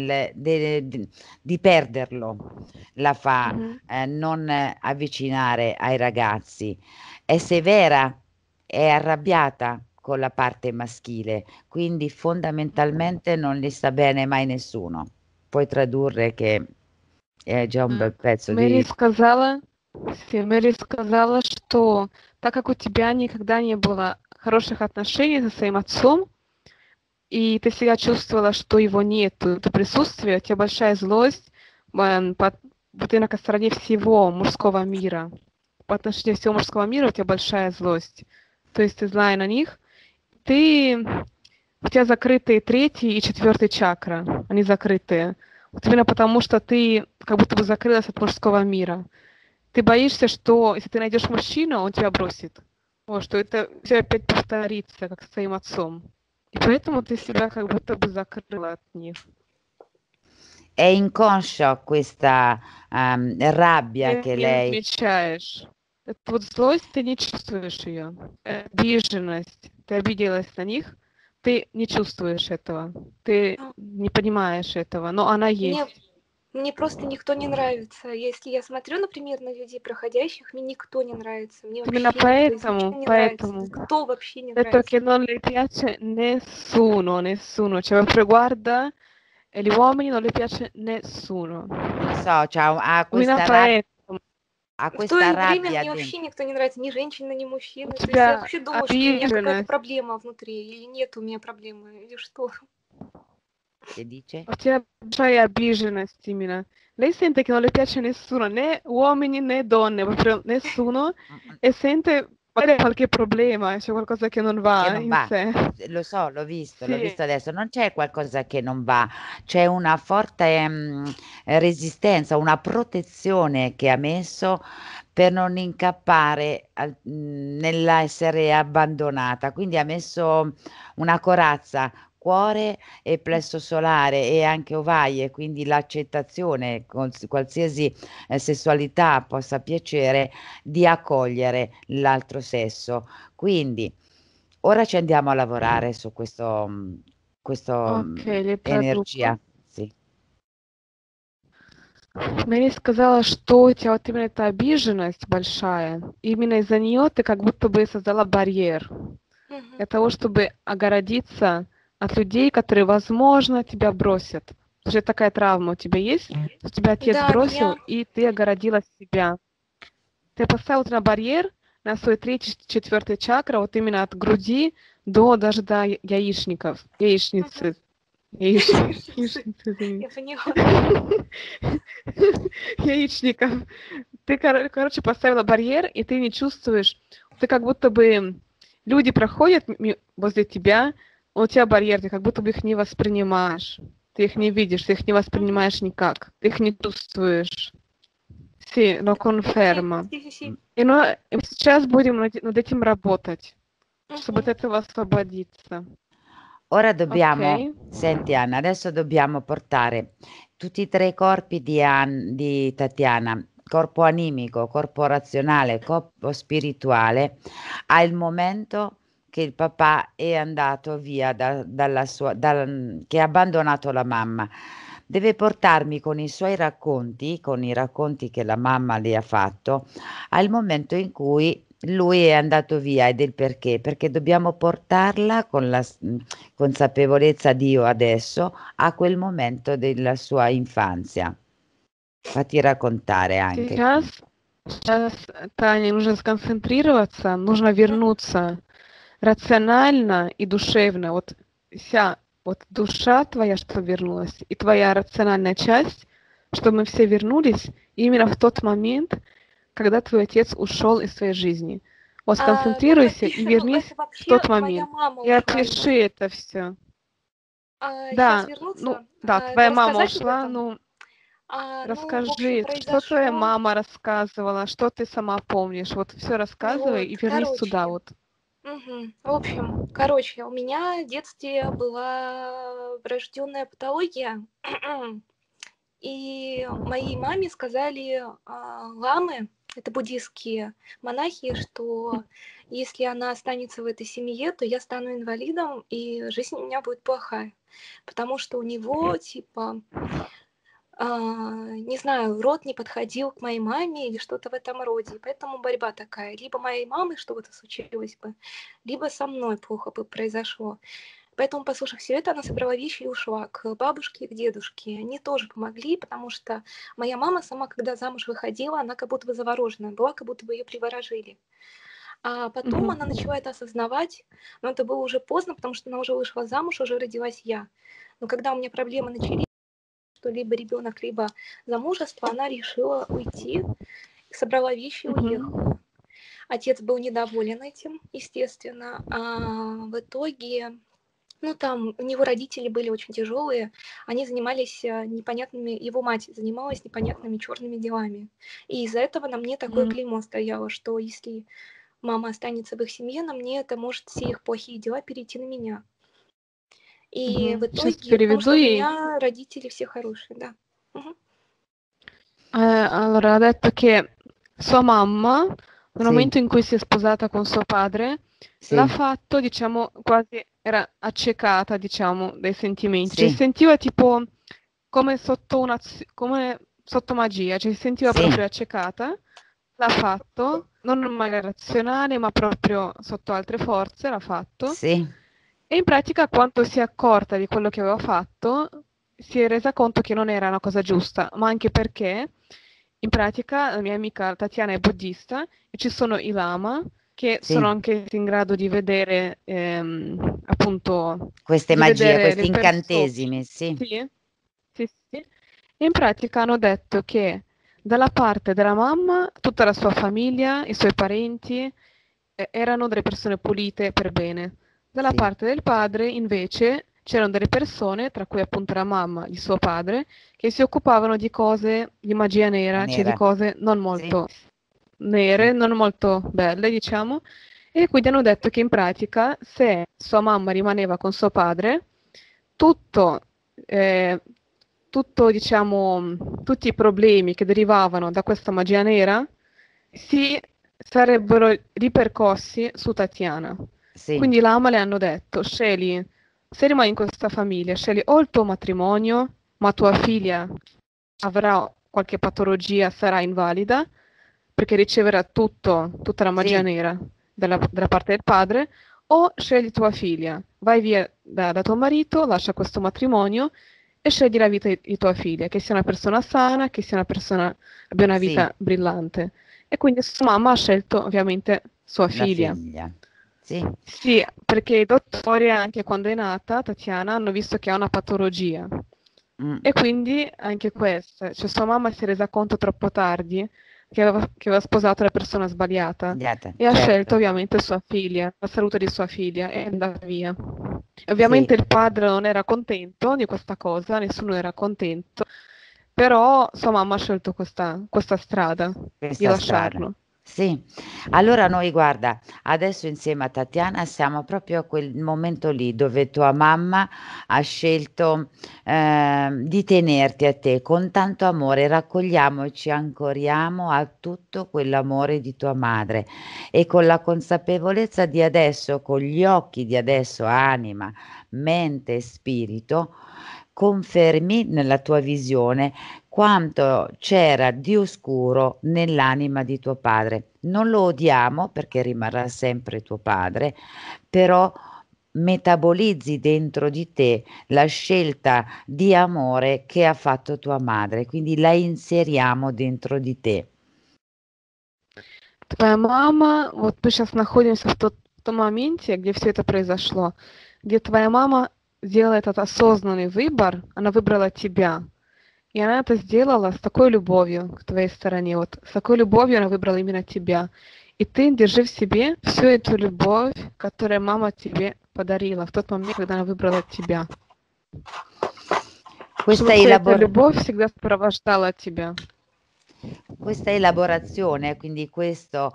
di perderlo la fa Mhm. non avvicinare ai ragazzi. È severa, è arrabbiata con la parte maschile, quindi fondamentalmente non gli sta bene mai nessuno. Puoi tradurre che è già un bel pezzo Мэри di... сказала, Мэри сказала, что так как у тебя никогда не было хороших отношений со своим отцом, и ты всегда чувствовала, что его нет, это присутствие, у тебя большая злость, вот именно к стороне всего мужского мира. По отношению всего мужского мира у тебя большая злость. То есть ты злая на них. У тебя закрытые третий и четвертый чакра. Они закрытые. Вот именно потому, что ты как будто бы закрылась от мужского мира. Ты боишься, что если ты найдешь мужчину, он тебя бросит. Вот, что это все опять повторится, как с твоим отцом. И поэтому ты себя как будто бы закрыла от них. È inconscia questa rabbia Ты che не lei... замечаешь. Эту вот злость, ты не чувствуешь ее. Обиженность. Ты обиделась на них, ты не чувствуешь этого. Ты Ну, не понимаешь этого, но она Мне, есть. мне просто никто не нравится. Если я смотрю, например, на людей проходящих, мне никто не нравится. Мне Именно вообще никто изначально не нравится. поэтому, Никто вообще не detto нравится. che non le piace nessuno. Cioè, proprio guarda, e gli uomini non le piace nessuno. Lo so, Именно поэтому ha В то questa время rabbia мне dentro. вообще никто не нравится, ни женщина, ни у мужчина. То есть я тебя вообще думаю, что у меня какая-то обиженность, проблема внутри, или нет у меня проблемы, или что. Che dice? у тебя большая обиженность именно. Lei sente che non le piace nessuno, né uomini né donne, proprio nessuno, Mh-mh. e sente magari qualche problema, c'è qualcosa che non Che va non in va. sé. Lo so, l'ho Sì. visto adesso. Non c'è qualcosa che non va, c'è una forte, resistenza, una protezione che ha messo per non incappare nella essere abbandonata. Quindi ha messo una corazza, cuore e plesso solare e anche ovaie, quindi l'accettazione, qualsiasi, sessualità possa piacere, di accogliere l'altro sesso. Quindi Ora ci andiamo a lavorare su questo Окей, я traduco. energia. Sì. Мэри сказала, что у тебя вот именно эта обиженность большая, именно из-за нее ты как будто бы создала барьер для того, чтобы огородиться от людей, которые, возможно, тебя бросят. Потому что такая травма у тебя есть, что тебя отец Да, бросил, меня... и ты огородила себя. Ты поставил на барьер на свой 3-4 чакра, вот именно от груди даже до яичников, яичницы. Яичницы, извини. Я поняла. Яичников. Ты, короче, поставила барьер, и ты не чувствуешь, ты как будто бы люди проходят возле тебя, у тебя барьер, ты как будто бы их не воспринимаешь. Ты их не видишь, ты их не воспринимаешь никак, ты их не чувствуешь. Sì, lo conferma. Sì. И сейчас будем над этим работать, чтобы от этого освободиться. Ora dobbiamo, Ok. senti Anna, adesso dobbiamo portare tutti e 3 i corpi di Tatiana, corpo animico, corpo razionale, corpo spirituale, al momento che il papà è andato via che ha abbandonato la mamma. Deve portarmi con i suoi racconti, con i racconti che la mamma le ha fatto, al momento in cui lui è andato via e del perché dobbiamo portarla con la consapevolezza di io adesso a quel momento della sua infanzia. Fatti raccontare anche. Сейчас, Таня, нужно сконцентрироваться, нужно вернуться рационально и душевно. Вот вся вот душа твоя, что вернулась, и твоя рациональная часть, чтобы мы все вернулись именно в тот момент, когда твой отец ушел из твоей жизни. Вот сконцентрируйся и вернись в тот момент. И опиши это все. Да, вернуться, твоя мама рассказать об ушла, этом? расскажи, что твоя мама рассказывала, что ты сама помнишь, вот все рассказывай и вернись сюда вот. В общем, короче, у меня в детстве была врожденная патология, и моей маме сказали ламы, это буддийские монахи, что если она останется в этой семье, то я стану инвалидом, и жизнь у меня будет плохая, потому что у него, типа, не знаю, род не подходил к моей маме или что-то в этом роде. И поэтому борьба такая. Либо моей мамой что-то случилось бы, либо со мной плохо бы произошло. Поэтому, послушав все это, она собрала вещи и ушла к бабушке и к дедушке. Они тоже помогли, потому что моя мама сама, когда замуж выходила, она как будто бы завороженная была, как будто бы ее приворожили. А потом она начала это осознавать, но это было уже поздно, потому что она уже вышла замуж, уже родилась я. Но когда у меня проблемы начались, что либо ребенок, либо замужество, она решила уйти, собрала вещи и уехала. Отец был недоволен этим, естественно. А в итоге, там у него родители были очень тяжелые, они занимались непонятными, его мать занималась непонятными черными делами. И из-за этого на мне такое клеймо стояло, что если мама останется в их семье, на мне это может все их плохие дела перейти на меня. И в итоге, потому что у меня родители все хорошие, да. Allora, ha detto che sua mamma, nel momento in cui si è sposata con suo padre, l'ha fatto, diciamo, quasi era accecata, diciamo, dai sentimenti. Cioè, si sentiva tipo come sotto magia, cioè si sentiva proprio accecata. L'ha fatto, non in maniera razionale, ma proprio sotto altre forze l'ha fatto. E in pratica, quando si è accorta di quello che aveva fatto, si è resa conto che non era una cosa giusta, ma anche perché, in pratica, la mia amica Tatiana è buddista e ci sono i lama che sono anche in grado di vedere, appunto, queste magie, questi incantesimi, sì. E in pratica hanno detto che dalla parte della mamma, tutta la sua famiglia, i suoi parenti, erano delle persone pulite per bene. Dalla parte del padre, invece, c'erano delle persone, tra cui appunto la mamma di suo padre, che si occupavano di cose di magia nera, cioè di cose non molto nere, non molto belle, diciamo. E quindi hanno detto che in pratica, se sua mamma rimaneva con suo padre, tutto, diciamo, tutti i problemi che derivavano da questa magia nera si sarebbero ripercossi su Tatiana. Sì, Quindi l'AMA le hanno detto, scegli, se rimani in questa famiglia, scegli o il tuo matrimonio, ma tua figlia avrà qualche patologia, sarà invalida, perché riceverà tutta la magia sì, nera dalla parte del padre, o scegli tua figlia, vai via da tuo marito, lascia questo matrimonio e scegli la vita di tua figlia, che sia una persona sana, che sia una persona abbia una sì, vita brillante. E quindi sua mamma ha scelto ovviamente sua la figlia. figlia. Sì. Sì, perché i dottori anche quando è nata, Tatiana, hanno visto che ha una patologia. Mm. E quindi anche questa, cioè sua mamma si è resa conto troppo tardi che aveva sposato la persona sbagliata Andiate, e ha scelto certo. ovviamente sua figlia, la salute di sua figlia e è andata via. E Sì, ovviamente il padre non era contento di questa cosa, nessuno era contento, però sua mamma ha scelto questa strada di questa strada. lasciarlo. Sì. Allora noi guarda, adesso insieme a Tatiana siamo proprio a quel momento lì dove tua mamma ha scelto, di tenerti a te con tanto amore. Raccogliamo e ci ancoriamo a tutto quell'amore di tua madre e con la consapevolezza di adesso, con gli occhi di adesso, anima, mente e spirito, confermi nella tua visione quanto c'era di oscuro nell'anima di tuo padre. Non lo odiamo perché rimarrà sempre tuo padre, però metabolizzi dentro di te la scelta di amore che ha fatto tua madre, quindi la inseriamo dentro di te. Твоя мама, вот мы сейчас находимся в том моменте, где все это произошло, где твоя мама сделала этот осознанный выбор, она выбрала тебя. И она это сделала с такой любовью к твоей стороне. Вот с такой любовью она выбрала именно тебя. И ты держи в себе всю эту любовь, которую мама тебе подарила в тот момент, когда она выбрала тебя. Questa Чтобы вся эта elabora любовь всегда сопровождала тебя. Questa elaborazione, quindi questo,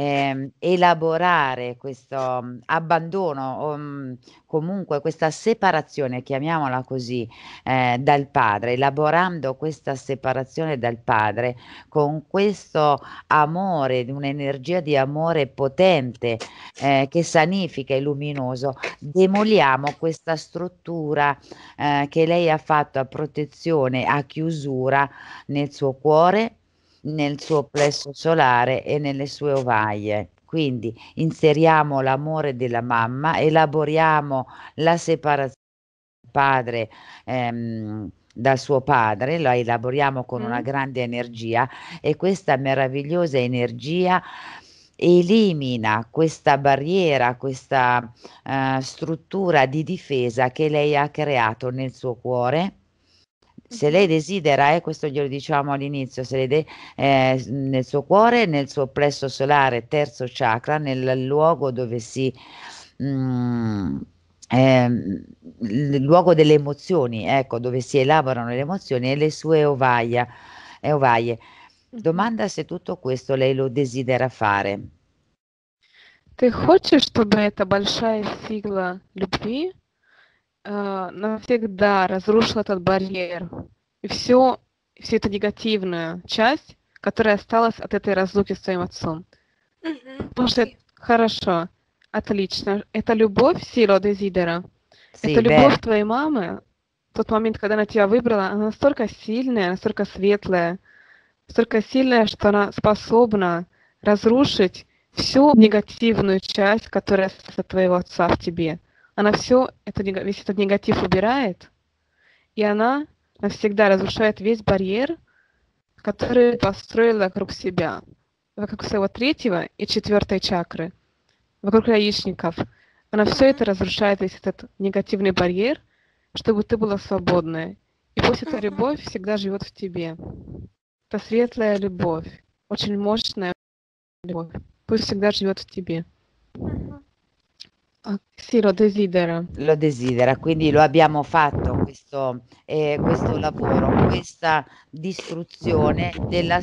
elaborare, questo, abbandono o, comunque questa separazione, chiamiamola così, dal padre, elaborando questa separazione dal padre con questo amore, d un'energia di amore potente, che sanifica e luminoso, demoliamo questa struttura, che lei ha fatto a protezione, a chiusura nel suo cuore, nel suo plesso solare e nelle sue ovaie. Quindi inseriamo l'amore della mamma, elaboriamo la padre, dal suo padre, la elaboriamo con una Mm? grande energia e questa meravigliosa energia elimina questa barriera, questa, struttura di difesa che lei ha creato nel suo cuore. Se lei Мгм. desidera, questo glielo dicevamo all'inizio, se lei s nel suo cuore, nel suo plesso solare, terzo chakra, nel luogo dove si mhmm, ehm, il luogo delle emozioni, ecco, dove si elaborano le emozioni e le sue ovaie. Мгм. Domanda se tutto questo lei lo desidera fare. Ты хочешь, чтобы эта большая сила любви навсегда разрушила этот барьер и всю эту негативную часть, которая осталась от этой разлуки с твоим отцом? Потому что Sì. хорошо, отлично. Это любовь, сила Дезидера. Это Sì, любовь beh, твоей мамы. В тот момент, когда она тебя выбрала, она настолько сильная, настолько светлая, настолько сильная, что она способна разрушить всю негативную часть, которая осталась от твоего отца в тебе. Она весь этот негатив убирает, и она навсегда разрушает весь барьер, который построила вокруг себя, вокруг своего третьего и четвертой чакры, вокруг яичников. Она все Мгм. это разрушает, весь этот негативный барьер, чтобы ты была свободная. И пусть эта Мгм. любовь всегда живет в тебе. Это светлая любовь, очень мощная любовь. Пусть всегда живет в тебе. Мгм. Sì, lo desidero. lo desidera, quindi lo abbiamo fatto questo lavoro, questa distruzione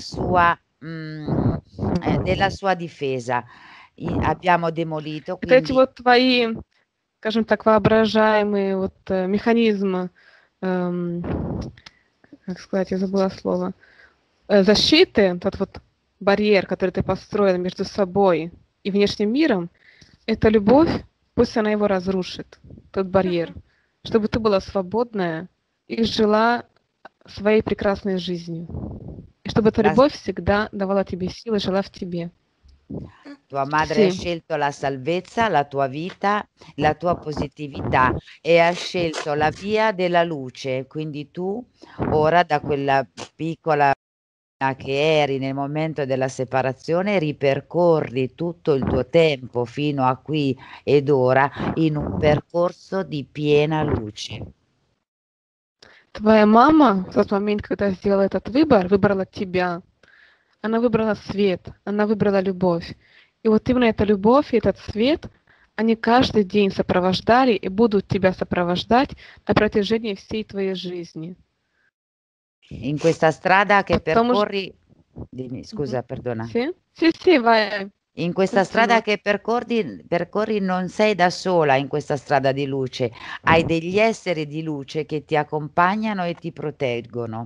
della sua difesa. Abbiamo demolito, Это эти quindi вот твои, скажем так, воображаемые вот механизмы, эм, как сказать, я забыла слово, защиты, тот вот барьер, который ты построил между собой и внешним миром, это любовь Пусть она его разрушит, тот барьер, чтобы ты была свободная и жила своей прекрасной жизнью. И чтобы эта La любовь всегда давала тебе силы, жила в тебе. tua madre ha Sì. scelto la salvezza, la tua vita, la tua positività e ha scelto la via della luce. Quindi tu ora da quella piccola che eri nel momento della separazione, ripercorri tutto il tuo tempo fino a qui ed ora in un percorso di piena luce. Твоя мама в тот момент, когда сделала этот выбор, выбрала тебя. Она выбрала свет, она выбрала любовь. И вот именно эта любовь и этот свет, они каждый день сопровождали и будут тебя сопровождать на протяжении всей твоей жизни. In questa strada che Потому что... percorri, dimmi, scusa, perdona. Sì? Sì, sì, vai. In questa strada Continua. che percorri non sei da sola in questa strada di luce, hai degli esseri di luce che ti accompagnano e ti proteggono.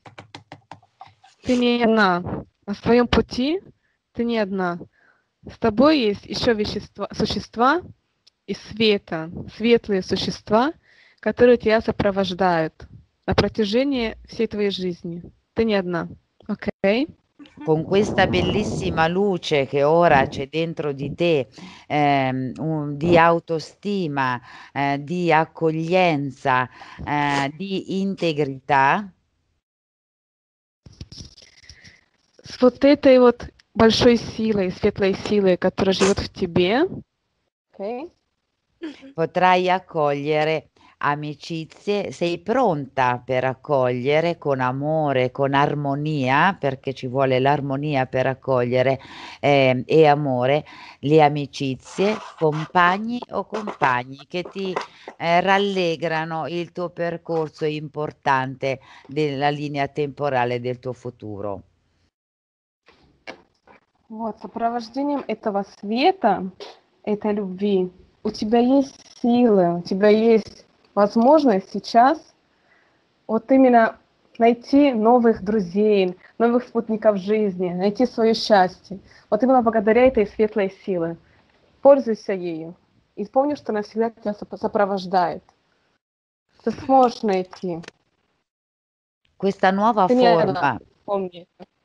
Ты не одна. На своем пути ты не одна. С тобой есть еще существа из света, светлые существа, которые тебя сопровождают на протяжении всей твоей жизни. Ты не одна. Окей? Con questa bellissima luce che ora c'è dentro di te, di autostima, di accoglienza, di integrità. С вот этой вот большой силой, светлой силой, которая живет в тебе, окей? Potrai accogliere amicizie, sei pronta per accogliere con amore, con armonia, perché ci vuole l'armonia per accogliere, e amore, le amicizie, compagni o compagni che ti, rallegrano il tuo percorso importante della linea temporale del tuo futuro. Вот, сопровождением этого света, этой любви, у тебя есть силы, у тебя есть возможность сейчас вот именно найти новых друзей, новых спутников жизни, найти свое счастье. Вот именно благодаря этой светлой силе. Пользуйся ею. И помни, что она всегда тебя сопровождает. Ты сможешь найти. Questa nuova Ты не одна, forma помни.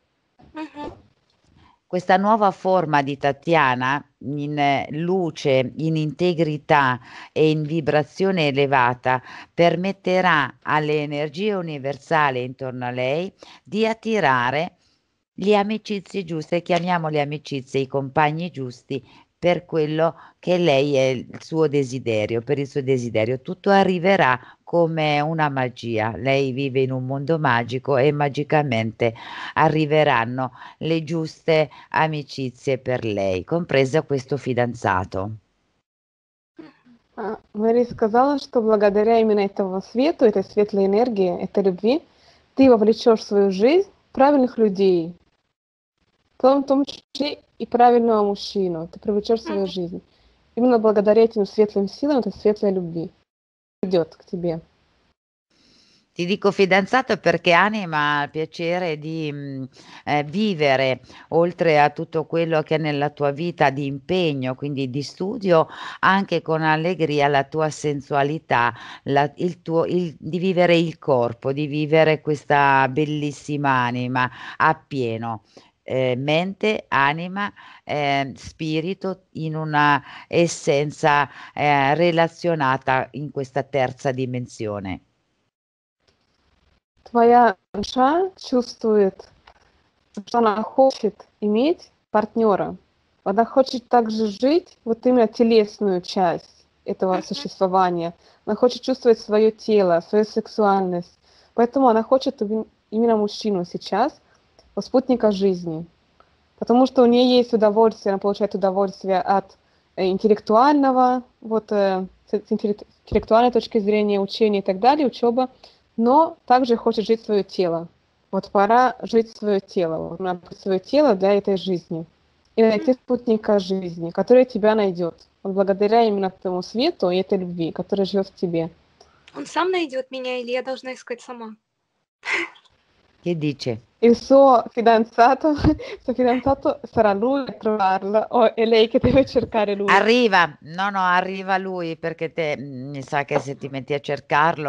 Questa nuova forma di Tatiana in luce, in integrità e in vibrazione elevata permetterà alle energie universali intorno a lei di attirare le amicizie giuste, chiamiamole amicizie, i compagni giusti per quello che lei è il suo desiderio, per il suo desiderio. Tutto arriverà come una magia. Lei vive in un mondo magico e magicamente arriveranno le giuste amicizie per lei, compreso questo fidanzato. Мэри сказала, что благодаря именно этому свету, этой светлой энергии, этой любви, ты вовлечешь в свою жизнь правильных людей, в том числе и правильного мужчину. Ты привлечешь в свою жизнь. Именно благодаря этим светлым силам, этой светлой любви идет к тебе. Ti dico fidanzato perché Anima ha il piacere di, vivere, oltre a tutto quello che è nella tua vita di impegno, quindi di studio, anche con allegria la tua sensualità, di vivere il corpo, di vivere questa bellissima anima appieno, mente, anima, spirito in una essenza, relazionata in questa terza dimensione. Твоя душа чувствует, что она хочет иметь партнера. Она хочет также жить вот именно телесную часть этого существования. Она хочет чувствовать свое тело, свою сексуальность. Поэтому она хочет именно мужчину сейчас, спутника жизни. Потому что у нее есть удовольствие, она получает удовольствие от интеллектуального, с интеллектуальной точки зрения, учения и так далее, учеба, но также хочет жить свое тело. Вот пора жить свое тело, свое тело для этой жизни. И найти спутника жизни, который тебя найдет. Вот благодаря именно тому свету и этой любви, которая живет в тебе. Он сам найдет меня или я должна искать сама? Che dice? Il suo fidanzato sarà lui a trovarla o è lei che deve cercare lui? Arriva, no, no, arriva lui perché te mi sa che se ti metti a cercarlo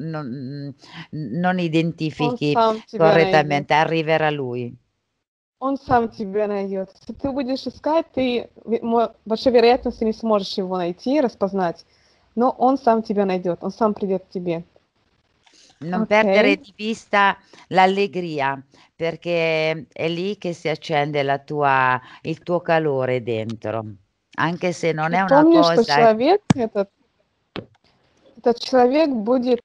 non Он identifichi сам тебя найдет. correttamente, arriverà lui. Он сам тебя найдет. Если ты будешь искать, ты большой вероятности не сможешь его найти, распознать. Но он сам тебя найдет, он сам придет к тебе. Non perdere Окей. di vista l'allegria, perché è lì che si accende il tuo calore dentro, anche se non И è una помни, что cosa. человек этот человек будет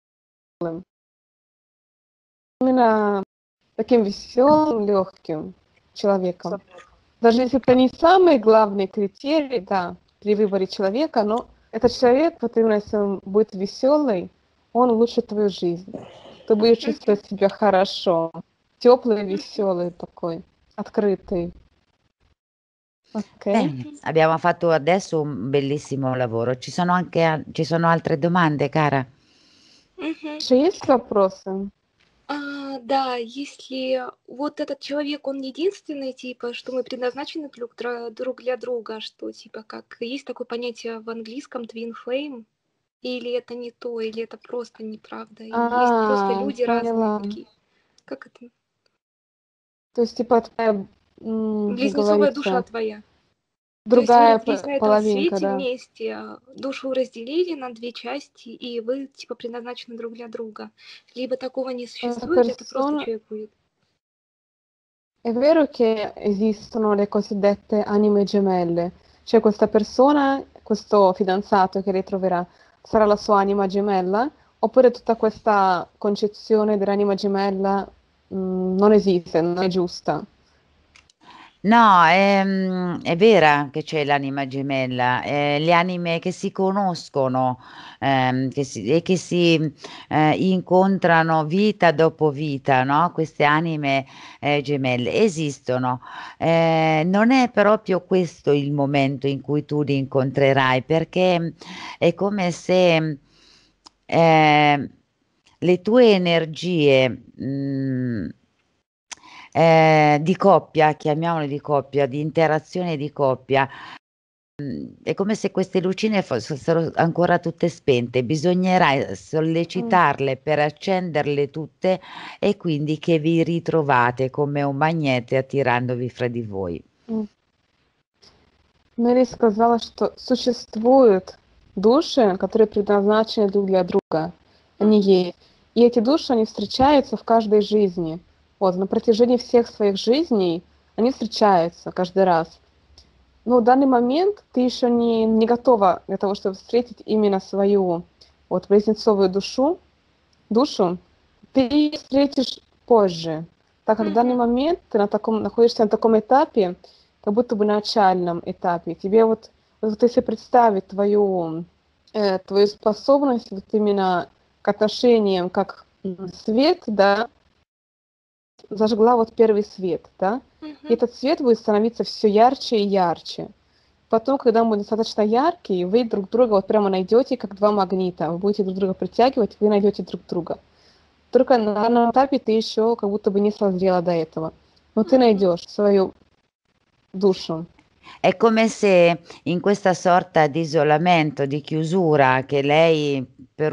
именно таким веселым, легким человеком. Даже если это не самый главный критерий, да, при выборе человека, но этот человек, вот именно если он будет веселый, он улучшит твою жизнь. Ты будешь чувствовать себя хорошо. Теплый, веселый такой, открытый. Окей. Bene, abbiamo fatto adesso un bellissimo lavoro. Ci sono altre domande, cara? Еще есть вопросы? Да, если вот этот человек, он единственный, типа, что мы предназначены друг для друга, что, типа, как есть такое понятие в английском twin flame, или это не то, или это просто неправда, и есть просто люди разные Поняла. такие. Как это? То есть, типа, твоя, как Близнецовая душа говорится, твоя. другая То есть вы здесь на этом половинка, свете да. вместе душу разделили на две части, и вы, типа, предназначены друг для друга. Либо такого не существует, это просто Persona. человек будет. È vero che esistono le cosiddette anime gemelle, cioè questa persona, questo fidanzato che ritroverà, sarà la sua anima gemella, oppure tutta questa concezione dell'anima gemella non esiste, non è giusta? No, è vera che c'è l'anima gemella, le anime che si conoscono, che si incontrano vita dopo vita, no? Queste anime gemelle esistono. Non è proprio questo il momento in cui tu li incontrerai, perché è come se le tue energie, di coppia, chiamiamole di coppia, di interazione di coppia, è come se queste lucine fossero ancora tutte spente, bisognerà Mm, sollecitarle per accenderle tutte e quindi che vi ritrovate come un magnete attirandovi fra di voi. mm. Мэри сказала, что существуют души, которые предназначены друг для друга. Они есть. И эти души, они встречаются в каждой жизни. Вот, на протяжении всех своих жизней они встречаются каждый раз. Но в данный момент ты еще не готова для того, чтобы встретить именно свою вот близнецовую душу. Ты ее встретишь позже, так как в данный момент ты находишься на таком этапе, как будто бы начальном этапе. Тебе вот если представить твою способность вот именно к отношениям, как свет, да, зажгла вот первый свет, да, и этот свет будет становиться все ярче и ярче. Потом, когда он будет достаточно яркий, вы друг друга вот прямо найдете, как два магнита. Вы будете друг друга притягивать, вы найдете друг друга. Только на данном этапе ты еще как будто бы не созрела до этого. Но ты найдешь свою душу. È come se in questa sorta di isolamento, di chiusura che lei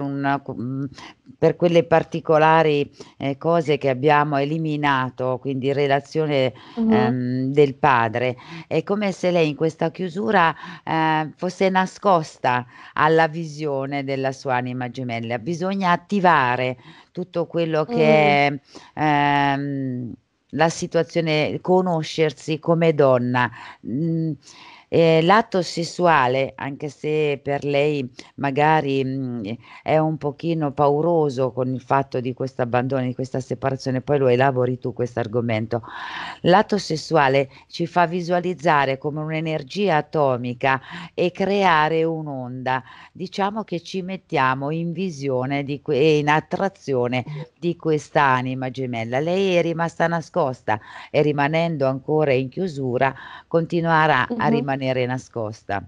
per quelle particolari, cose che abbiamo eliminato, quindi relazione, Мгм. del padre, è come se lei in questa chiusura, fosse nascosta alla visione della sua anima gemella. Bisogna attivare tutto quello М. che è, la situazione conoscersi come donna. Mhmm, l'atto sessuale, anche se per lei magari, è un pochino pauroso con il fatto di questo abbandono, di questa separazione, poi lo elabori tu quest'argomento. L'atto sessuale ci fa visualizzare come un'energia atomica e creare un'onda. Diciamo che ci mettiamo in visione e in attrazione di questa anima gemella. Lei è rimasta nascosta e rimanendo ancora in chiusura continuerà a Мгм. rimanere nascosta.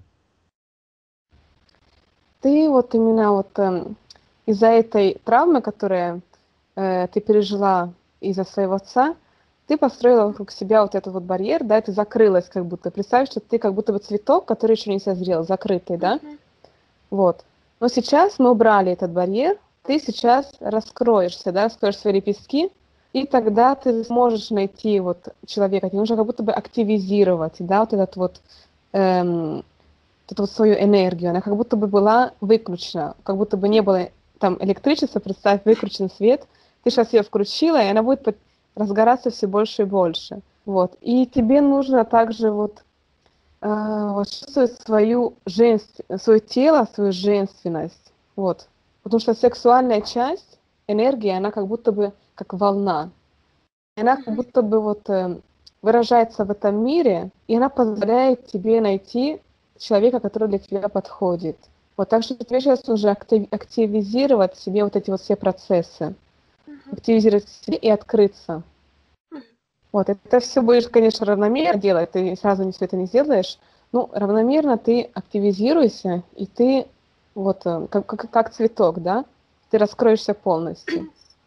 Ты вот именно вот из-за этой травмы, которую ты пережила из-за своего отца, ты построила вокруг себя вот этот вот барьер, да, ты закрылась как будто. Представь, что ты как будто бы цветок, который еще не созрел, закрытый, да? Вот. Но сейчас мы убрали этот барьер, ты сейчас раскроешься, да, раскроешь свои лепестки, и тогда ты сможешь найти вот человека, тебе нужно как будто бы активизировать, да, вот этот вот, эту вот свою энергию, она как будто бы была выключена, как будто бы не было там электричества, представь, выключен свет, ты сейчас ее включила, и она будет разгораться все больше и больше, вот. И тебе нужно также вот чувствовать свое тело, свою женственность, вот. Потому что сексуальная часть, энергия, она как будто бы как волна. Она как будто бы вот выражается в этом мире, и она позволяет тебе найти человека, который для тебя подходит. Вот, так что тебе сейчас нужно активизировать в себе вот эти вот все процессы. Активизировать в себе и открыться. Вот, это все будешь, конечно, равномерно делать, ты сразу все это не сделаешь. Ну, равномерно ты активизируйся, и ты вот как цветок, да? Ты раскроешься полностью.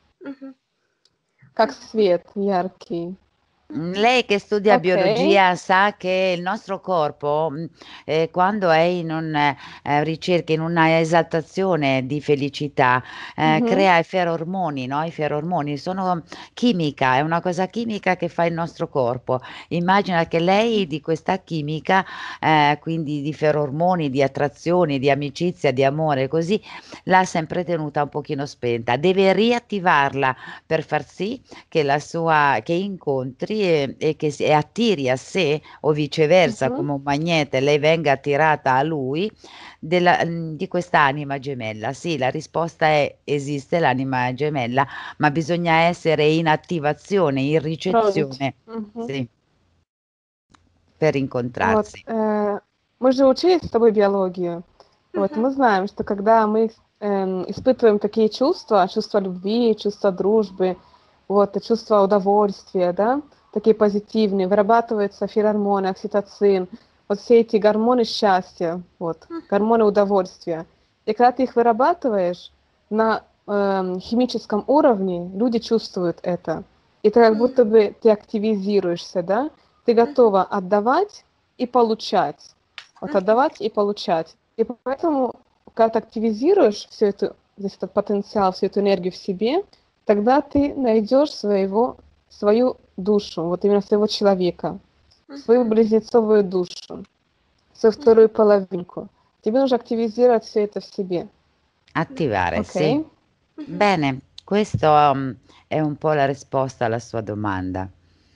Как свет яркий. Lei che studia biologia sa che il nostro corpo, quando è in un ricerca, in una esaltazione di felicità, crea i ferormoni, no? I ferormoni sono chimica, è una cosa chimica che fa il nostro corpo. Immagina che lei di questa chimica, quindi di ferormoni, di attrazione, di amicizia, di amore, così, l'ha sempre tenuta un pochino spenta. Deve riattivarla per far sì che che incontri e che e attiri a sé o viceversa come un magnete lei venga attirata a lui di questa anima gemella. Sì, la risposta è esiste l'anima gemella, ma bisogna essere in attivazione, in ricezione, sì, per Вот, incontrarsi. мы же учились с тобой биологию. Вот, мы знаем, что когда мы испытываем такие чувства, чувства любви, чувства дружбы, вот, чувства удовольствия, да, такие позитивные, вырабатываются феромоны, окситоцин, вот все эти гормоны счастья, вот, гормоны удовольствия. И когда ты их вырабатываешь на химическом уровне, люди чувствуют это. И это как будто бы ты активизируешься, да, ты готова отдавать и получать. Вот отдавать и получать. И поэтому, когда ты активизируешь всю эту, весь этот потенциал, всю эту энергию в себе, тогда ты найдешь свою душу, вот именно своего человека, свою близнецовую душу, свою вторую половинку. Тебе нужно активизировать все это в себе. Attivare, sì. Bene, questo è un po' la risposta alla sua domanda.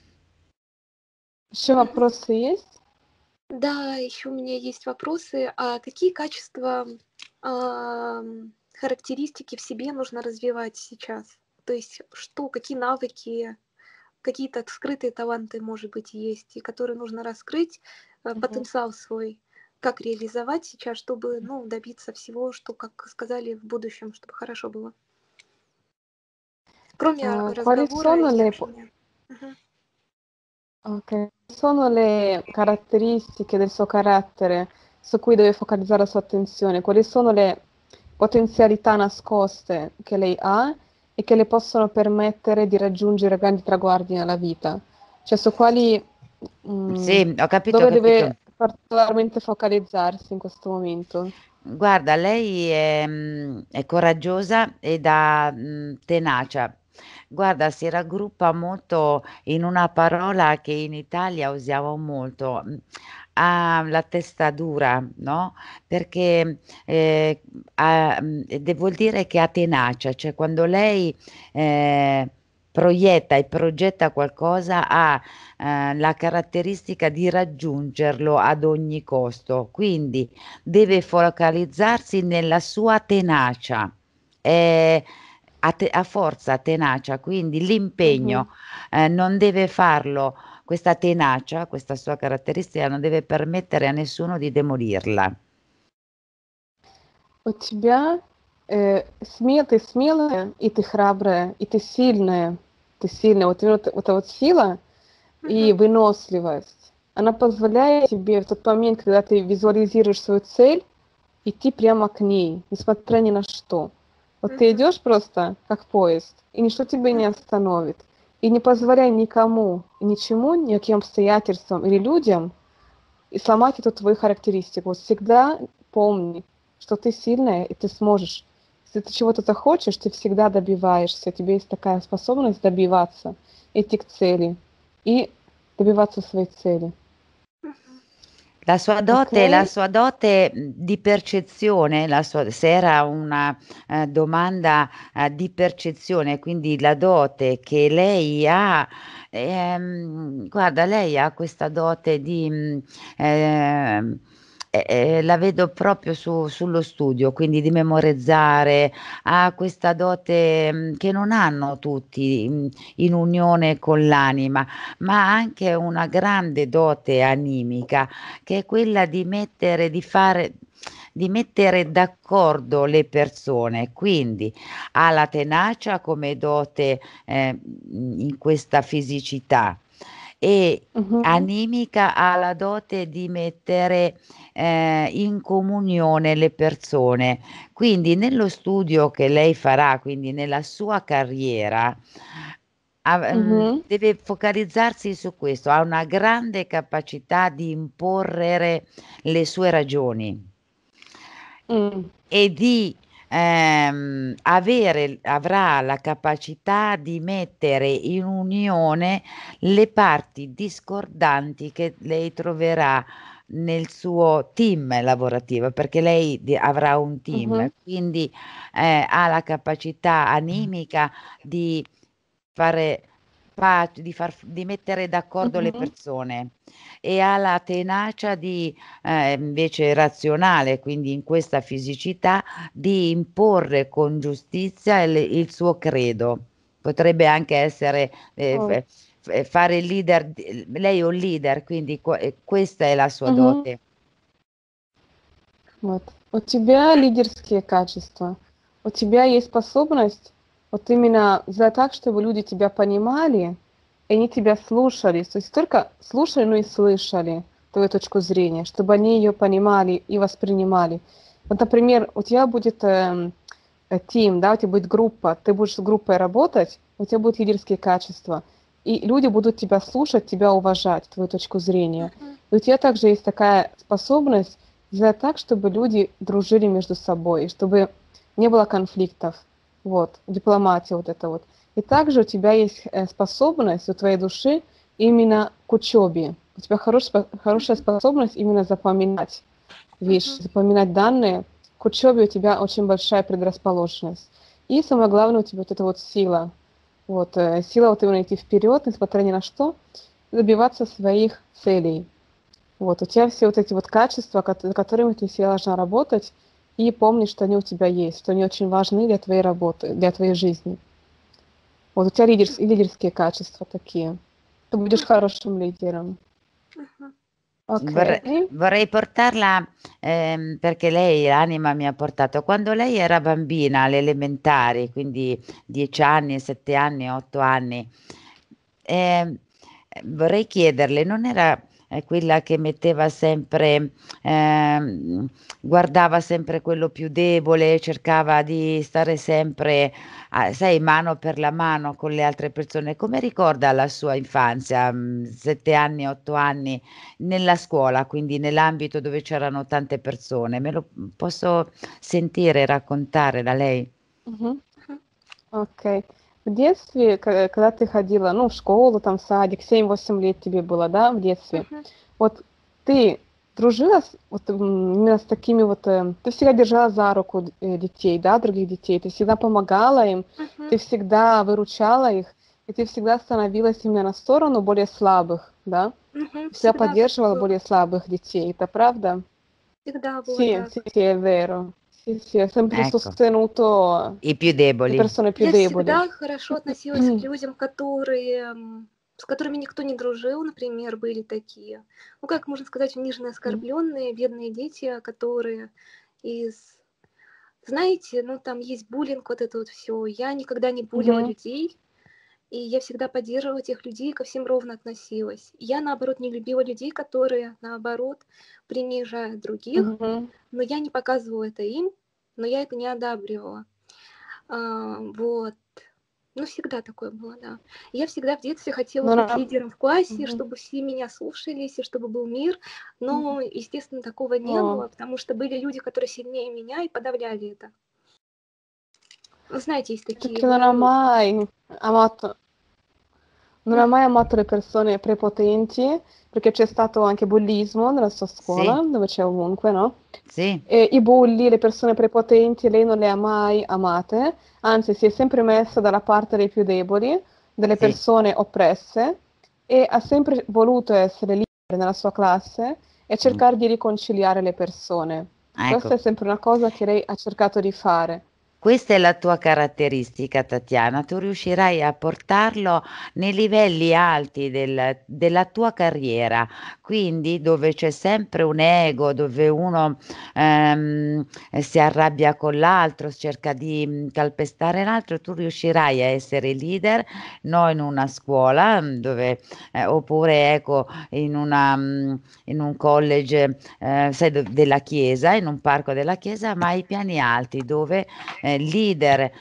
Еще вопросы есть? Да, еще у меня есть вопросы. А какие качества, характеристики в себе нужно развивать сейчас? То есть какие навыки, какие-то скрытые таланты, может быть, есть, и которые нужно раскрыть, потенциал свой, как реализовать сейчас, чтобы, добиться всего, что, как сказали, в будущем, чтобы хорошо было. Кроме разговора и общения. Ok, sono le caratteristiche del suo carattere su cui deve focalizzare la sua attenzione? Quali sono le potenzialità nascoste che lei ha e che le possono permettere di raggiungere grandi traguardi nella vita? Cioè su quali Sì, ho capito, dove ho capito. deve particolarmente focalizzarsi in questo momento? Guarda, lei è coraggiosa ed ha tenacia. Guarda, si raggruppa molto in una parola che in Italia usiamo molto, ha la testa dura, no, perché, vuol dire che ha tenacia, cioè quando lei, proietta e progetta qualcosa ha, la caratteristica di raggiungerlo ad ogni costo. Quindi deve focalizzarsi nella sua tenacia, ha forza, tenacia, quindi l'impegno, non deve farlo questa tenacia, questa sua caratteristica non deve permettere a nessuno di demolirla. У тебя ты смелая, и ты храбрая, и ты сильная. Ты сильная. Вот эта вот сила и выносливость, она позволяет тебе в тот момент, когда ты визуализируешь свою цель, идти прямо к ней, несмотря ни на что. Вот ты идешь просто как поезд, и ничто тебя не остановит. и не позволяй никому, ничему, никаким обстоятельствам или людям и сломать эту твою характеристику. Вот всегда помни, что ты сильная, и ты сможешь. Если ты чего-то захочешь, ты всегда добиваешься. У тебя есть такая способность добиваться, идти к цели и добиваться своей цели. Мгм. La Окей? sua dote di percezione, se era una domanda di percezione, quindi la dote che lei ha, guarda, lei ha questa dote di, la vedo proprio sullo studio, quindi di memorizzare, ha questa dote che non hanno tutti in unione con l'anima, ma ha anche una grande dote animica che è quella di mettere d'accordo le persone, quindi ha la tenacia come dote, in questa fisicità e Мгм. animica ha la dote di mettere, in comunione le persone. Quindi nello studio che lei farà, quindi nella sua carriera, Мгм. deve focalizzarsi su questo, ha una grande capacità di imporre le sue ragioni М. e di, avrà la capacità di mettere in unione le parti discordanti che lei troverà nel suo team lavorativo, perché lei avrà un team, Мгм. quindi ha la capacità animica di fare di mettere d'accordo le Мгм. persone e ha la tenacia di invece razionale, quindi in questa fisicità, di imporre con giustizia il suo credo. Potrebbe anche essere, О. fare il leader, lei è un leader, quindi questa è la sua Мгм. dote. Вот. У тебя лидерские качества. У тебя есть способность вот именно сделать так, чтобы люди тебя понимали, и они тебя слушали. То есть только слушали, но и слышали твою точку зрения, чтобы они ее понимали и воспринимали. Вот, например, у тебя будет тим, да, у тебя будет группа, ты будешь с группой работать, у тебя будут лидерские качества, и люди будут тебя слушать, тебя уважать, твою точку зрения. Мгм. И у тебя также есть такая способность сделать так, чтобы люди дружили между собой, чтобы не было конфликтов, вот, дипломатия вот это вот. И также у тебя есть способность у твоей души именно к учебе. У тебя хорошая Мгм. способность именно запоминать вещи, Мгм. запоминать данные. К учебе у тебя очень большая предрасположенность. И самое главное, у тебя вот эта вот сила. Вот, сила вот именно идти вперед, несмотря ни на что, добиваться своих целей. Вот, у тебя все вот эти вот качества, над которыми ты всегда должна работать, и помни, что они у тебя есть, что они очень важны для твоей работы, для твоей жизни. Вот у тебя лидерские качества такие. Ты будешь Мгм. хорошим лидером. Мгм. Vorrei Окей. vorrei portarla, perché lei l'anima mi ha portato quando lei era bambina alle elementari, quindi 10 anni, 7 anni, 8 anni, ehm, vorrei chiederle, non era, quella che metteva sempre guardava sempre quello più debole, cercava di stare sempre sai, mano per la mano con le altre persone. Come ricorda la sua infanzia, 7 anni, 8 anni, nella scuola, quindi nell'ambito dove c'erano tante persone? Me lo posso sentire, raccontare da lei? Мгм. Мгм. Окей. В детстве, когда ты ходила, ну, в школу, там, в садик, 7-8 лет тебе было, да, в детстве, Мгм. вот ты дружила вот, именно с такими вот, ты всегда держала за руку детей, да, других детей, ты всегда помогала им, Мгм. ты всегда выручала их, и ты всегда становилась именно на сторону более слабых, да, Мгм. всегда Всегда так поддерживала было. более слабых детей, это правда? Всегда было Sì, sì, так. sì, è vero. Sì, sì, hai sempre Ecco, sostenuto i più le deboli. persone più Я deboli. всегда хорошо относилась к людям, которые, с которыми никто не дружил, например, были такие. Ну, как можно сказать, униженные, Мгм. оскорбленные, бедные дети, которые из... Знаете, ну, там есть буллинг, вот это вот все. Я никогда не булила Мгм. людей, и я всегда поддерживала этих людей, ко всем ровно относилась. Я, наоборот, не любила людей, которые, наоборот, принижают других, Мгм. но я не показывала это им, но я это не одабривала. Вот. Ну, всегда такое было, да. Я всегда в детстве хотела Non быть ha- лидером в классе, Mhm. чтобы все меня слушались, и чтобы был мир. Но, естественно, такого не Oh. было, потому что были люди, которые сильнее меня и подавляли это. Вы знаете, есть такие, Perché non ha да. mai amato, non ha mai amato le persone prepotenti, perché c'è stato anche bullismo nella sua scuola, Sì, dove c'è ovunque, no? sì, E i bulli, le persone prepotenti, lei non le ha mai amate, anzi si è sempre messa dalla parte dei più deboli, delle sì. persone oppresse e ha sempre voluto essere libera nella sua classe e Mm. cercare di riconciliare le persone. Ecco, Questa è sempre una cosa che lei ha cercato di fare. questa è la tua caratteristica, Tatiana. Tu riuscirai a portarlo nei livelli alti della tua carriera, quindi dove c'è sempre un ego, dove uno si arrabbia con l'altro, cerca di calpestare l'altro, tu riuscirai a essere leader, non in una scuola, dove, oppure ecco, in un college, sai, della chiesa, in un parco della chiesa, ma ai piani alti, dove leader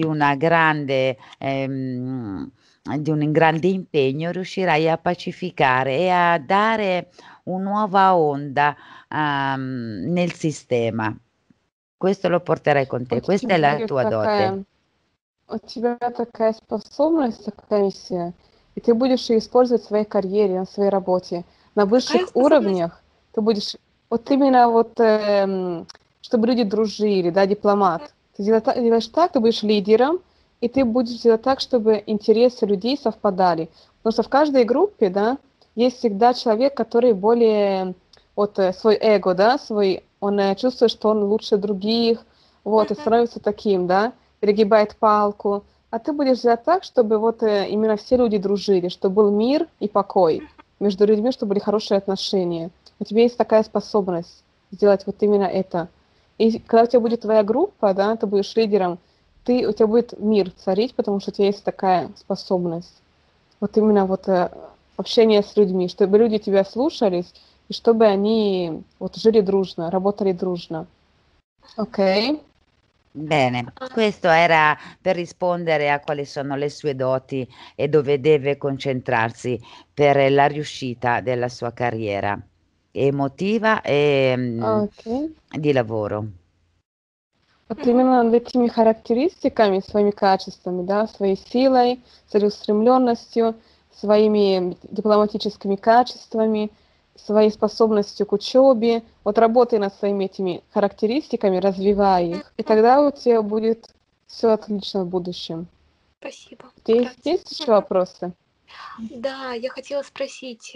di un grande impegno, riuscirai a pacificare e a dare una nuova onda, nel sistema. Questo lo porterai con te, questa è la tua dote. У тебя такая способность, такая миссия, и ты будешь ее использовать в своей карьере, на своей работе. На Какая высших способность? уровнях ты будешь вот именно вот, чтобы люди дружили, да, дипломат. Ты делаешь так, ты будешь лидером, и ты будешь делать так, чтобы интересы людей совпадали. Потому что в каждой группе, да, есть всегда человек, который более, вот, свой эго, да, свой, он чувствует, что он лучше других, вот, и Мгм. становится таким, да, перегибает палку, а ты будешь делать так, чтобы вот именно все люди дружили, чтобы был мир и покой между людьми, чтобы были хорошие отношения. У тебя есть такая способность сделать вот именно это. И когда у тебя будет твоя группа, да, ты будешь лидером, у тебя будет мир царить, потому что у тебя есть такая способность. Вот именно вот общение с людьми, чтобы люди тебя слушались, и чтобы они вот жили дружно, работали дружно. Окей? Bene, А, questo era per rispondere a quali sono le sue doti e dove deve concentrarsi per la riuscita della sua carriera emotiva e Окей. di lavoro. Вот мгм. именно над этими характеристиками, своими качествами, да, своей силой, целеустремленностью, своими дипломатическими качествами, своей способностью к учебе. Вот работай над своими этими характеристиками, развивай их, и Мгм. тогда у тебя будет все отлично в будущем. Спасибо. У тебя Грация. есть еще вопросы? Да, я хотела спросить,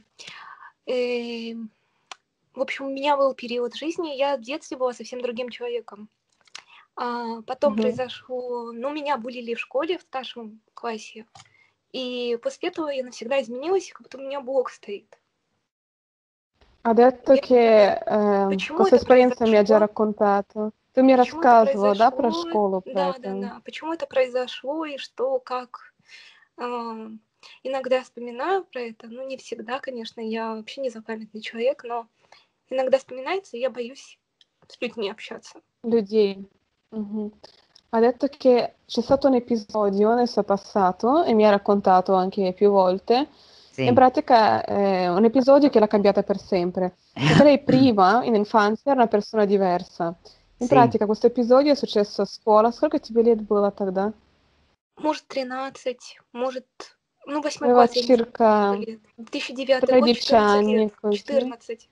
в общем, у меня был период жизни, я в детстве была совсем другим человеком. Потом Мгм. произошло, ну, меня булили в школе в старшем классе, и после этого я навсегда изменилась, как будто у меня блок стоит. Adesso Я не знаю, che почему questa это esperienza mi ha già произошло, raccontato. Tu mi почему это рассказывала, да, про произошло, школу, про да, да, это? да, почему это произошло и что, как. А, Иногда я вспоминаю про это, ну, не всегда, конечно, я вообще не злопамятный человек, но иногда вспоминается, и я боюсь с людьми общаться. Людей. Mhm. Ha detto che c'è stato un episodio nel suo passato e mi ha raccontato anche più volte. In Sì. pratica è un episodio che l'ha cambiata per sempre, perché lei prima, in infanzia, era una persona diversa. In Sì. pratica questo episodio è successo a scuola. Сколько тебе лет было тогда? Может, 13, может, ну, 8 Aveva класс, я не знаю, сколько circa лет. 2009 год, 13 14 лет. anni, così. 14.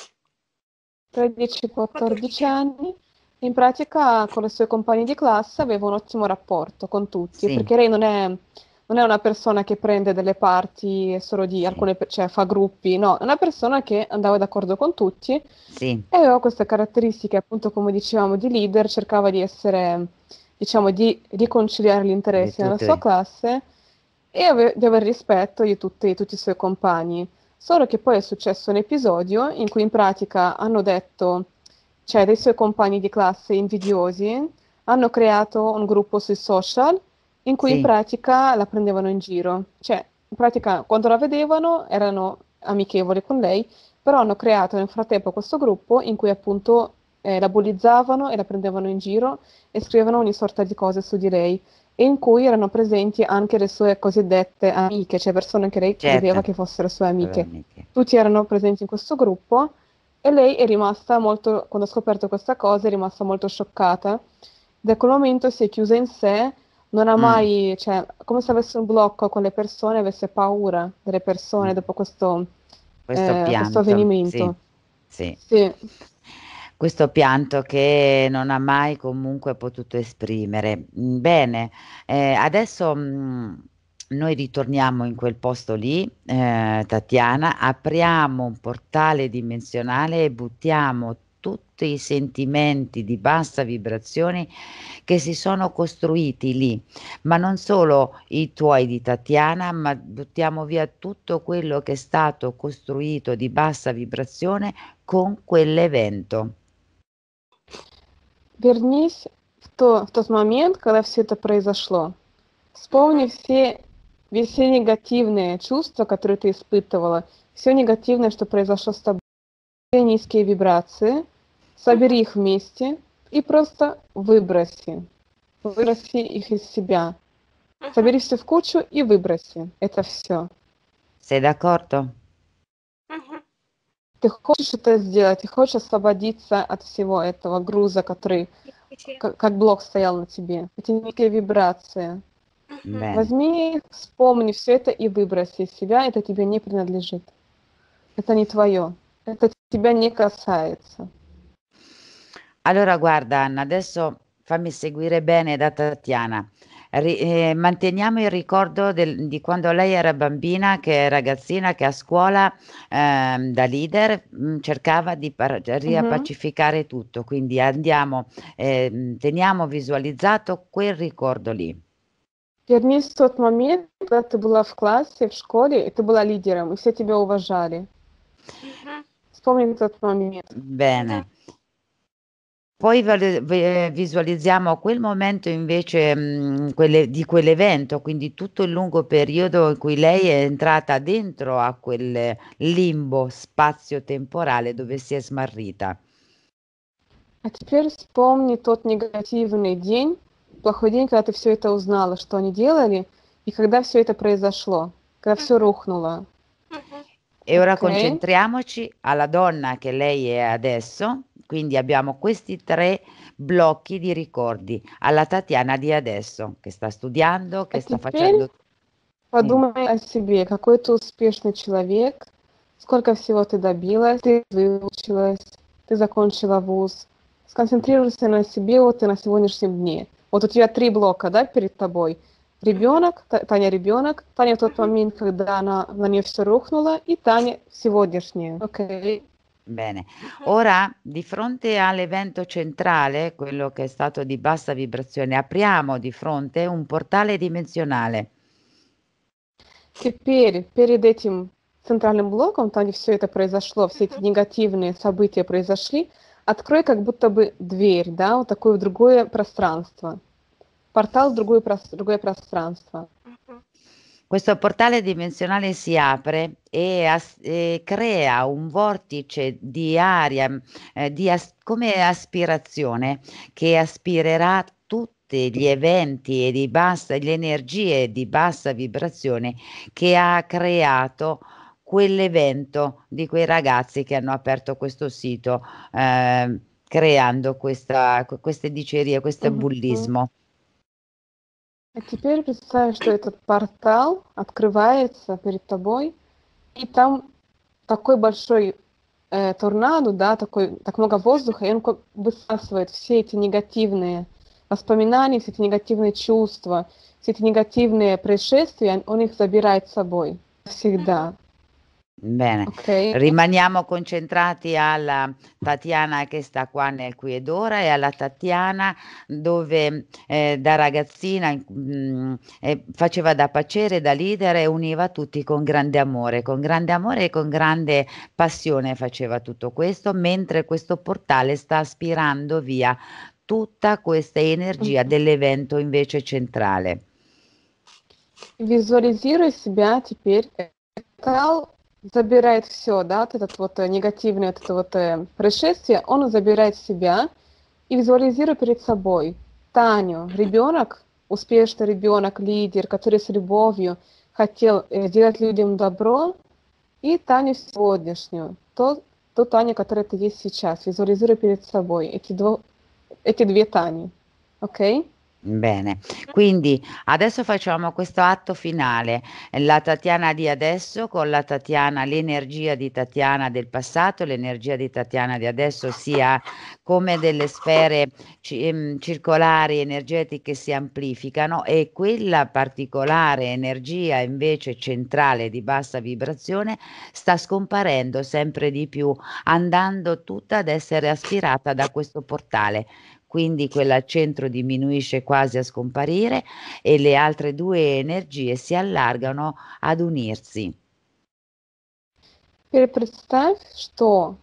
Художники. 13-14 anni. In pratica con le sue compagne di classe aveva un ottimo rapporto con tutti, Sì, perché lei non è una persona che prende delle parti solo di sì, alcune, cioè fa gruppi, no, è una persona che andava d'accordo con tutti e sì, aveva queste caratteristiche, appunto, come dicevamo, di leader, cercava di essere, diciamo, di riconciliare gli di interessi nella tutto. sua classe e di avere rispetto di tutti i suoi compagni. Solo che poi è successo un episodio in cui in pratica hanno detto, cioè dei suoi compagni di classe invidiosi, hanno creato un gruppo sui social in cui in Sì, pratica la prendevano in giro. Cioè, in pratica quando la vedevano erano amichevoli con lei, però hanno creato nel frattempo questo gruppo in cui appunto la bullizzavano e la prendevano in giro e scrivevano ogni sorta di cose su di lei. e in cui erano presenti anche le sue cosiddette amiche, cioè persone che lei credeva Certo, che fossero sue con le amiche. amiche. Tutti erano presenti in questo gruppo e lei è rimasta molto, quando ha scoperto questa cosa, è rimasta molto scioccata. Da quel momento si è chiusa in sé, non ha Mm, mai, cioè, come se avesse un blocco con le persone, avesse paura delle persone mm. dopo Questo questo pianto, sì, avvenimento. sì. Sì. Questo pianto che non ha mai comunque potuto esprimere. Bene, adesso noi ritorniamo in quel posto lì, Tatiana, apriamo un portale dimensionale e buttiamo tutti i sentimenti di bassa vibrazione che si sono costruiti lì, ma non solo i tuoi di Tatiana, ma buttiamo via tutto quello che è stato costruito di bassa vibrazione con quell'evento. Вернись в тот момент, когда все это произошло. Вспомни Мгм. все негативные чувства, которые ты испытывала, все негативное, что произошло с тобой, все низкие вибрации, Мгм. собери их вместе и просто выброси. Выброси их из себя. Мгм. Собери все в кучу и выброси. Это все. Sei d'accordo? Мгм. Ты хочешь это сделать, ты хочешь освободиться от всего этого груза, который Извините. как блок стоял на тебе. Эти низкие вибрации. Мгм. Bene. Возьми, вспомни все это и выброси из себя. Это тебе не принадлежит. Это не твое. Это тебя не касается. Allora guarda Anna, adesso fammi seguire bene da Tatiana. Manteniamo il ricordo di quando lei era bambina, che è ragazzina, che a scuola, da leader, cercava di Мгм. riappacificare tutto, quindi andiamo teniamo visualizzato quel ricordo lì. Вернись в тот момент, когда ты была в классе, в школе, и ты была лидером, и все тебя уважали. Мгм. Вспомни этот момент. Да. Bene. Poi visualizziamo quel momento invece, di quell'evento, quindi tutto il lungo periodo in cui lei è entrata dentro a quel limbo spazio-temporale dove si è smarrita. А теперь вспомни тот негативный день, плохой день, когда ты все это узнала, что они делали, и когда все это произошло, когда все Мгм. рухнуло. Мгм. E ora Окей? concentriamoci alla donna che lei è adesso, quindi abbiamo questi 3 blocchi di ricordi, alla Tatiana di adesso, che sta studiando, А che sta теперь facendo sì. подумай о себе, какой ты успешный человек, сколько всего ты добилась, ты выучилась, ты закончила вуз. Сконцентрируйся на себе вот и на сегодняшнем дне. Вот у тебя 3 блока, да, перед тобой. Мгм. Таня ребенок, Таня в тот Мгм. момент, когда на нее все рухнуло, и Таня сегодняшняя. Окей. Bene. Мгм. Ora di fronte all'evento centrale, quello che è stato di bassa vibrazione, apriamo di fronte un portale dimensionale. Теперь перед этим центральным блоком, там, где все это произошло, все эти Мгм. негативные события произошли, открой как будто бы дверь, да, вот такое в другое пространство. Портал в другое пространство. Мгм. Questo portale dimensionale si apre e crea un vortice di aria, di come aspirazione che aspirerà tutti gli eventi e di bassa le energie di bassa vibrazione che ha creato quell'evento di quei ragazzi che hanno aperto questo sito, creando queste dicerie, questo Мгм. bullismo. А теперь представь, что этот портал открывается перед тобой, и там такой большой торнадо, да, так много воздуха, и он как бы высасывает все эти негативные воспоминания, все эти негативные чувства, все эти негативные происшествия, он их забирает с собой Мгм. всегда. Bene, Окей? rimaniamo concentrati alla Tatiana che sta qua nel qui ed ora e alla Tatiana dove, da ragazzina faceva da paciere, da leader e univa tutti con grande amore e con grande passione faceva tutto questo, mentre questo portale sta aspirando via tutta questa energia Мгм. dell'evento invece centrale. Визуализируй себя теперь. Портал забирает все, да, вот этот вот негативное вот это вот происшествие, он забирает в себя и визуализируй перед собой Таню, ребенок, успешный ребенок, лидер, который с любовью хотел делать людям добро, и Таню сегодняшнюю, ту Таню, которая ты есть сейчас. Визуализируй перед собой эти две Тани. Ok? Bene, quindi adesso facciamo questo atto finale, la Tatiana di adesso con la Tatiana, l'energia di Tatiana del passato, l'energia di Tatiana di adesso si ha come delle sfere circolari energetiche si amplificano e quella particolare energia invece centrale di bassa vibrazione sta scomparendo sempre di più, andando tutta ad essere aspirata da questo portale. Quindi quella al centro diminuisce quasi a scomparire e le altre 2 energie si allargano ad unirsi. Теперь представь, что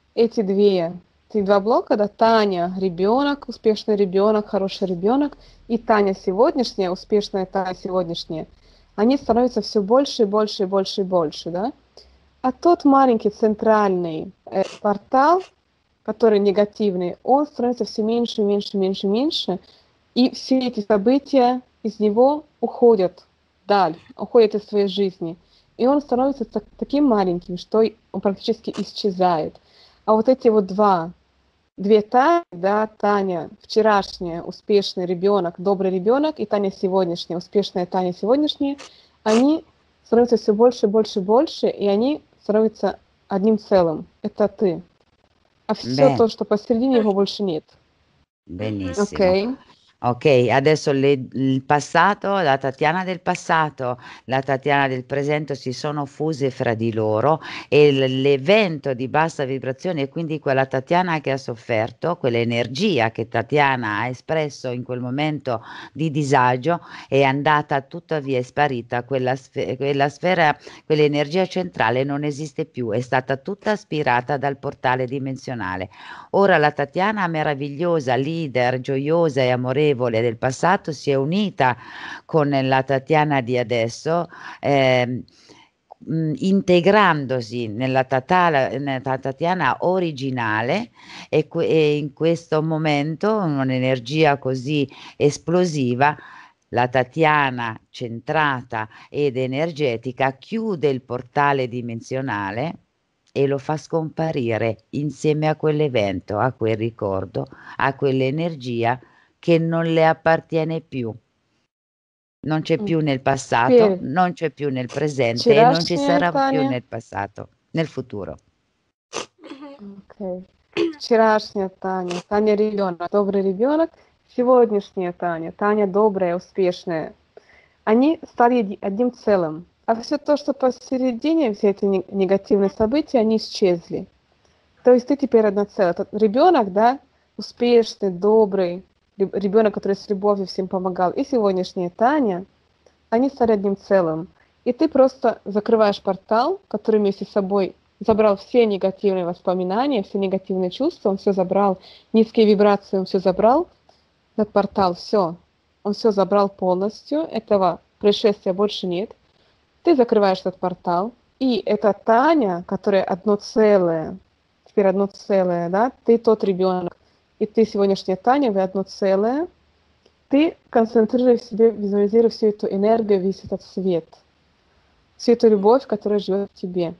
эти два блока, да, Таня ребенок, успешный ребенок, хороший ребенок, и Таня сегодняшняя, успешная Таня сегодняшняя, они становятся все больше и больше и больше и больше, да? А тот маленький центральный портал, который негативный, он становится все меньше, меньше, меньше, меньше, и все эти события из него уходят вдаль, уходят из своей жизни. И он становится таким маленьким, что он практически исчезает. А вот эти вот две Тани, да, Таня вчерашняя, успешный ребенок, добрый ребенок, и Таня сегодняшняя, успешная Таня сегодняшняя, они становятся все больше, больше, больше, и они становятся одним целым. Это ты. А все то, что посередине, его больше нет. Benissimo. Ok? Ok, adesso il passato, la Tatiana del passato, la Tatiana del presente si sono fuse fra di loro e l'evento di bassa vibrazione e quindi quella Tatiana che ha sofferto, quell'energia che Tatiana ha espresso in quel momento di disagio è andata tuttavia, è sparita, quella sfera, quell'energia centrale non esiste più, è stata tutta aspirata dal portale dimensionale. Ora la Tatiana meravigliosa, leader, gioiosa e amorevole del passato si è unita con la Tatiana di adesso, integrandosi nella Tatiana originale e in questo momento, un'energia così esplosiva, la Tatiana centrata ed energetica chiude il portale dimensionale e lo fa scomparire insieme a quell'evento, a quel ricordo, a quell'energia che non le appartiene più. Non c'è più nel passato, non c'è più nel presente e non ci sarà più nel passato, nel futuro. Okay. Вчерашняя Таня, Таня ребенок, добрый ребенок, сегодняшняя Таня, Таня добрая, успешная. Они стали одним целым. А все то, что посередине, все эти негативные события, они исчезли. То есть ты теперь одно целое. Тот ребенок, да, успешный, добрый, ребенок, который с любовью всем помогал, и сегодняшняя Таня, они стали одним целым. И ты просто закрываешь портал, который вместе с собой забрал все негативные воспоминания, все негативные чувства, он все забрал, низкие вибрации он все забрал, этот портал, все, он все забрал полностью, этого происшествия больше нет. Ты закрываешь этот портал, и эта Таня, которая одно целое, теперь одно целое, да, ты тот ребенок, и ты сегодняшняя Таня, вы одно целое, ты концентрируй в себе, визуализируй всю эту энергию, весь этот свет, всю эту любовь, которая живет в тебе.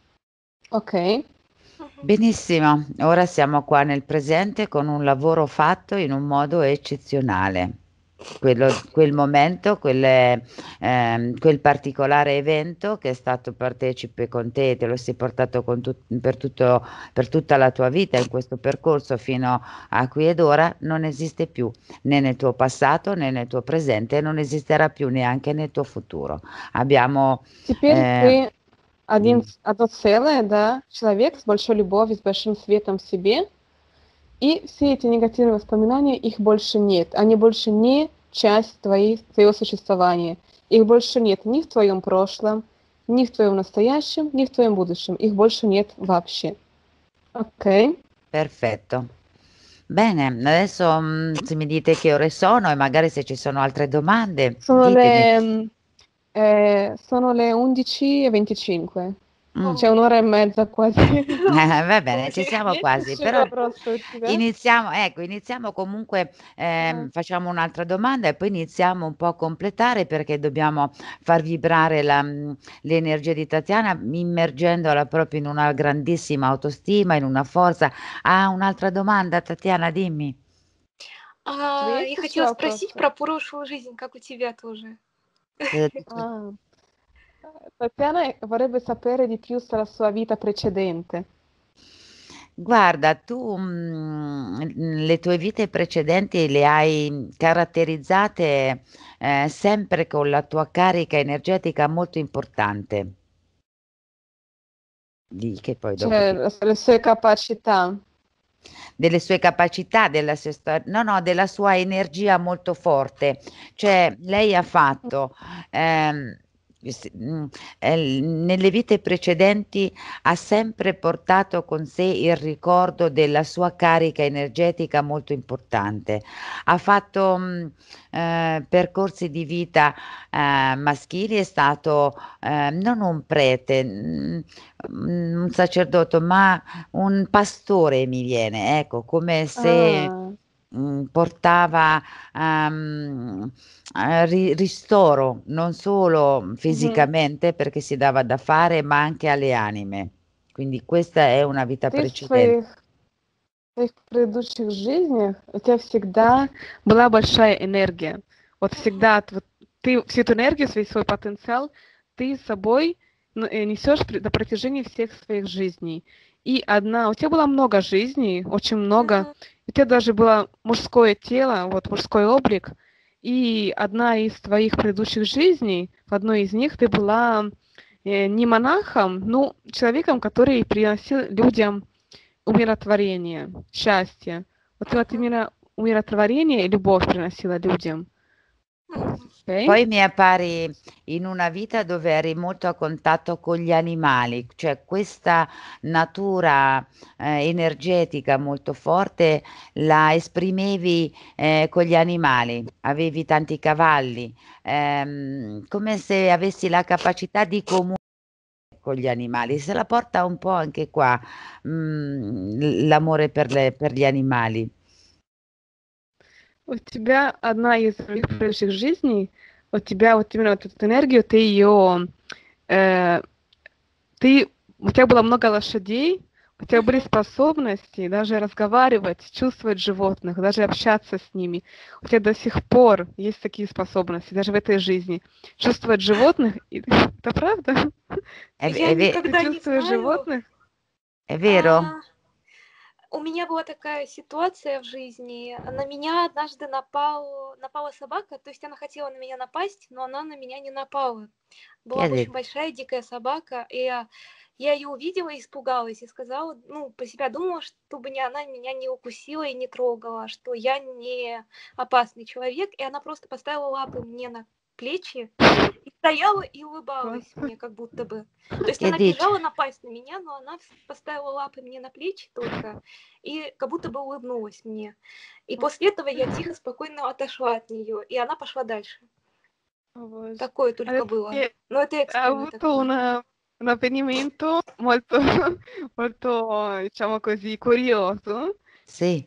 Ok? Benissimo, ora siamo qua nel presente con un lavoro fatto in un modo eccezionale. Quel momento, quel particolare evento che è stato partecipe con te lo sei portato per tutta la tua vita in questo percorso fino a qui ed ora, non esiste più né nel tuo passato né nel tuo presente e non esisterà più neanche nel tuo futuro. Abbiamo Теперь ты одно целое, да, человек с большой любовью, с большим светом в себе, и все эти негативные воспоминания, их больше нет. Они больше не часть твоего существования. Их больше нет ни в твоем прошлом, ни в твоем настоящем, ни в твоем будущем. Их больше нет вообще. Ok? Perfetto. Bene, adesso se mi dite che ore sono e magari se ci sono altre domande, ditemi. Sono le 11:25. Mm. C'è un'ora e mezza quasi. Va bene, ci Ой, siamo Есть quasi, еще però вопросы у тебя? iniziamo comunque, Ага. facciamo un'altra domanda e poi iniziamo un po' a completare perché dobbiamo far vibrare l'energia di Tatiana immergendola proprio in una grandissima autostima, in una forza. Ah, un'altra domanda Tatiana, dimmi. У тебя Я есть еще хотела спросить вопросы? про прошлую жизнь, как у тебя тоже. Cosa dici? Ah, Tatiana vorrebbe sapere di più sulla sua vita precedente. Guarda, tu, le tue vite precedenti le hai caratterizzate, sempre con la tua carica energetica molto importante. Di che poi dopo Cioè, ti le sue capacità. delle sue capacità, della sua no, della sua energia molto forte. Cioè, lei ha fatto, nelle vite precedenti ha sempre portato con sé il ricordo della sua carica energetica molto importante. Ha fatto, percorsi di vita, maschili, è stato, non un prete, un sacerdote, ma un pastore mi viene, ecco, come se, Ah, portava, ristoro, non solo мгм. fisicamente perché si dava da fare, ma anche alle anime. Quindi questa è una vita Ты в precedente. своих предыдущих жизнях у тебя всегда была большая энергия. Вот Мгм. всегда вот ты всю эту энергию, свой потенциал, ты с собой несешь на протяжении всех своих жизней. И у тебя было много жизней, очень много. Мгм. У тебя даже было мужское тело, вот мужской облик. И одна из твоих предыдущих жизней, в одной из них ты была не монахом, ну, человеком, который приносил людям умиротворение, счастье. Вот Мгм. именно умиротворение и любовь приносила людям. Мгм. Окей? Poi mi appari in una vita dove eri molto a contatto con gli animali, cioè questa natura, energetica molto forte la esprimevi, con gli animali. Avevi tanti cavalli, come se avessi la capacità di con gli animali. Se la porta un po' anche qua, l'amore per gli animali. У тебя одна из твоих предыдущих жизней, у тебя вот именно вот эту энергию, ты ее, э, у тебя было много лошадей, у тебя были Мгм. способности даже разговаривать, чувствовать животных, даже общаться с ними. У тебя до сих пор есть такие способности, даже в этой жизни. Чувствовать животных. Это правда? È ve Я è ve Ты никогда не чувствуешь знаю. животных? è vero? А, У меня была такая ситуация в жизни. На меня однажды напала собака, то есть она хотела на меня напасть, но она на меня не напала. Chi Была ha очень detto? большая дикая собака, и я ее увидела и испугалась, и сказала, ну, про себя думала, чтобы она меня не укусила и не трогала, что я не опасный человек, и она просто поставила лапы мне на плечи и стояла и улыбалась Классно. мне, как будто бы. То есть Che она dici? бежала напасть на меня, но она поставила лапы мне на плечи только и как будто бы улыбнулась мне. И после этого я тихо, спокойно отошла от нее, и она пошла дальше. О боже. Такое только Adesso было. che Но это ha экстренное avuto такое. un avvenimento molto, molto, diciamo così, curioso. Sì.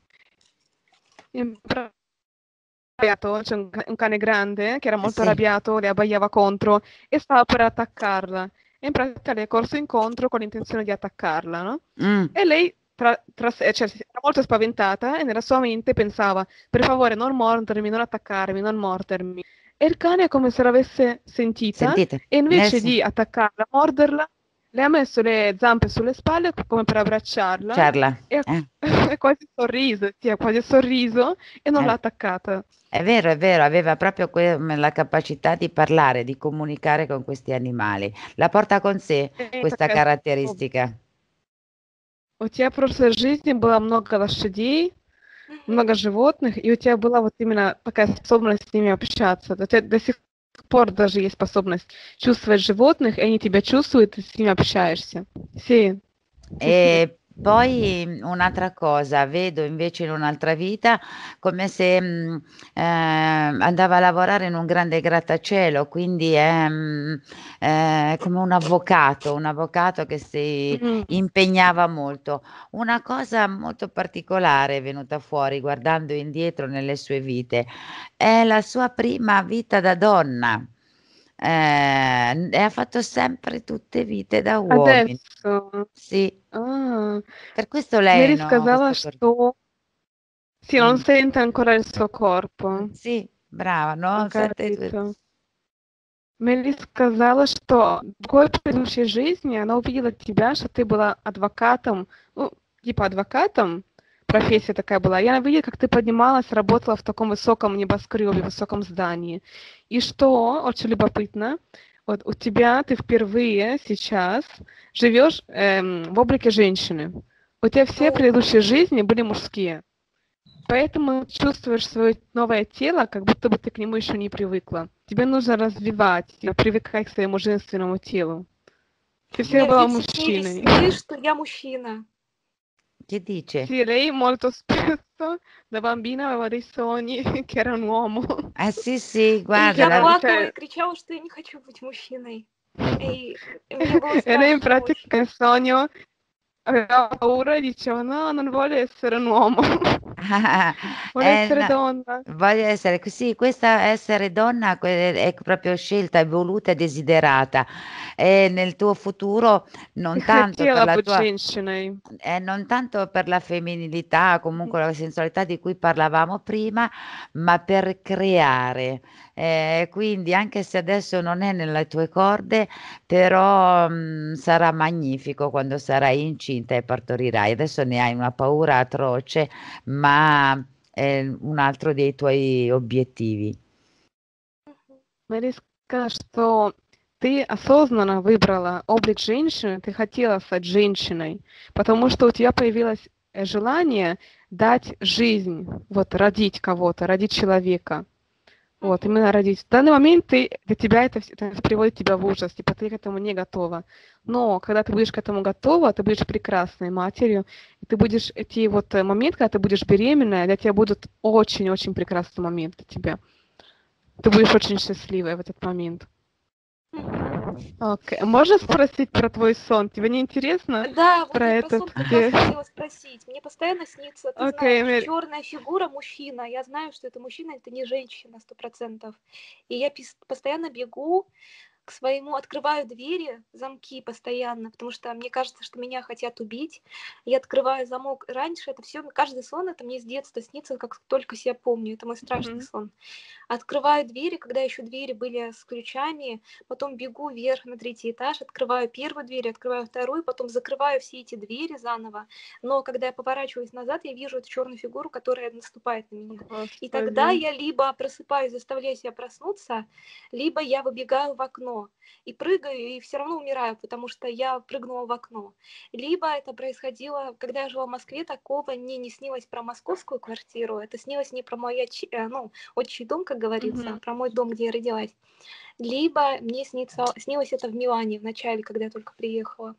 In arrabbiato, c'è un cane grande che era molto Sì. arrabbiato, le abbaiava contro e stava per attaccarla. E in pratica le è corso incontro con l'intenzione di attaccarla, no? Mh. E lei tra sé, cioè, era molto spaventata e nella sua mente pensava, per favore non mordermi, non attaccarmi, non mordermi. E il cane è come se l'avesse sentita Sentite? e Nel invece sen di attaccarla, morderla, le ha messo le zampe sulle spalle come per abbracciarla Ciarla, e ha, eh. è quasi sorriso, sì, ha quasi sorriso e non l'ha È attaccata. è vero, aveva proprio la capacità di parlare, di comunicare con questi animali. La porta con sé И questa такая способность. caratteristica. У тебя в прошлой жизни было много лошадей, Мгм. много животных, и у тебя была вот именно такая способность с ними общаться. У тебя до сих пор даже есть способность чувствовать животных, и они тебя чувствуют, и с ними общаешься. Sì, sì, sì. E Poi un'altra cosa, vedo invece in un'altra vita come se, andava a lavorare in un grande grattacielo, quindi è come un avvocato che si Mm. impegnava molto. Una cosa molto particolare è venuta fuori guardando indietro nelle sue vite, è la sua prima vita da donna, e ha fatto sempre tutte vite da uomini. Adesso? Sì, Ah, per questo Mary lei non сказала, sta per что sì, non mh, sente ancora il suo corpo. sì, brava, Ho no, 7 2 capito. Мелли сказала, что в другой предыдущей жизни она увидела тебя, что ты была адвокатом, ну, типа адвокатом, Мгм. профессия такая была, и она видела, как ты поднималась, работала в таком высоком небоскребе, высоком здании. И что очень любопытно, вот у тебя ты впервые сейчас живешь в облике женщины. У тебя все Ну, предыдущие жизни были мужские. Поэтому чувствуешь свое новое тело, как будто бы ты к нему еще не привыкла. Тебе нужно развивать, привыкать к своему женственному телу. Ты у всегда меня в была детстве снились мужчиной. сны, что я mужчина. che dice? Sì, lei molto spesso da bambina aveva dei sogni che era un uomo. Eh sì, sì, И guarda я la плакала и Cioè, кричала, что я не хочу быть мужчиной. И мне было e lei in страшно очень. pratica nel sogno aveva paura e diceva no, non voglio essere un uomo, voglio essere no, donna. voglio essere così, questa essere donna è proprio scelta, è voluta e desiderata. E nel tuo futuro Ты non tanto per хотела la быть tua женщиной. non tanto per la femminilità, Мгм. comunque la sensualità di cui parlavamo prima, ma per creare. Quindi anche se adesso non è nelle tue corde, però, sarà magnifico quando sarai incinta e partorirai. Adesso ne hai una paura atroce, ma è un altro dei tuoi obiettivi. Мгм. Мэри сказала, что ты осознанно выбрала облик женщины, ты хотела стать женщиной, потому что у тебя появилось желание дать жизнь, вот родить кого-то, родить человека. Вот, Мгм. именно родить. В данный момент для тебя это приводит тебя в ужас, типа ты к этому не готова. Но когда ты будешь к этому готова, ты будешь прекрасной матерью, и ты будешь эти вот моменты, когда ты будешь беременная, для тебя будут очень-очень прекрасный момент для тебя. Ты будешь очень счастливая в этот момент. Мгм. Окей. Можно спросить про твой сон? Тебе не интересно Да, вот про я про этот, сон как раз где... хотела спросить. Мне постоянно снится, ты Окей, знаешь, черная фигура мужчина. Я знаю, что это мужчина, это не женщина 100%. И я постоянно бегу к своему, открываю двери, замки постоянно, потому что мне кажется, что меня хотят убить. Я открываю замок. Раньше это все, каждый сон, это мне с детства снится, как только себя помню. Это мой страшный Мгм. сон. Открываю двери, когда еще двери были с ключами, потом бегу вверх на 3-й этаж, открываю первую дверь, открываю вторую, потом закрываю все эти двери заново. Но когда я поворачиваюсь назад, я вижу эту черную фигуру, которая наступает на меня. И тогда Господи. я либо просыпаюсь, заставляю себя проснуться, либо я выбегаю в окно и прыгаю, и все равно умираю, потому что я прыгнула в окно. Либо это происходило, когда я жила в Москве, такого мне не снилось про московскую квартиру, это снилось не про мою, ну, отчий дом, как говорится, Мгм. про мой дом, где я родилась. Либо мне снилось это в Милане в начале, когда я только приехала.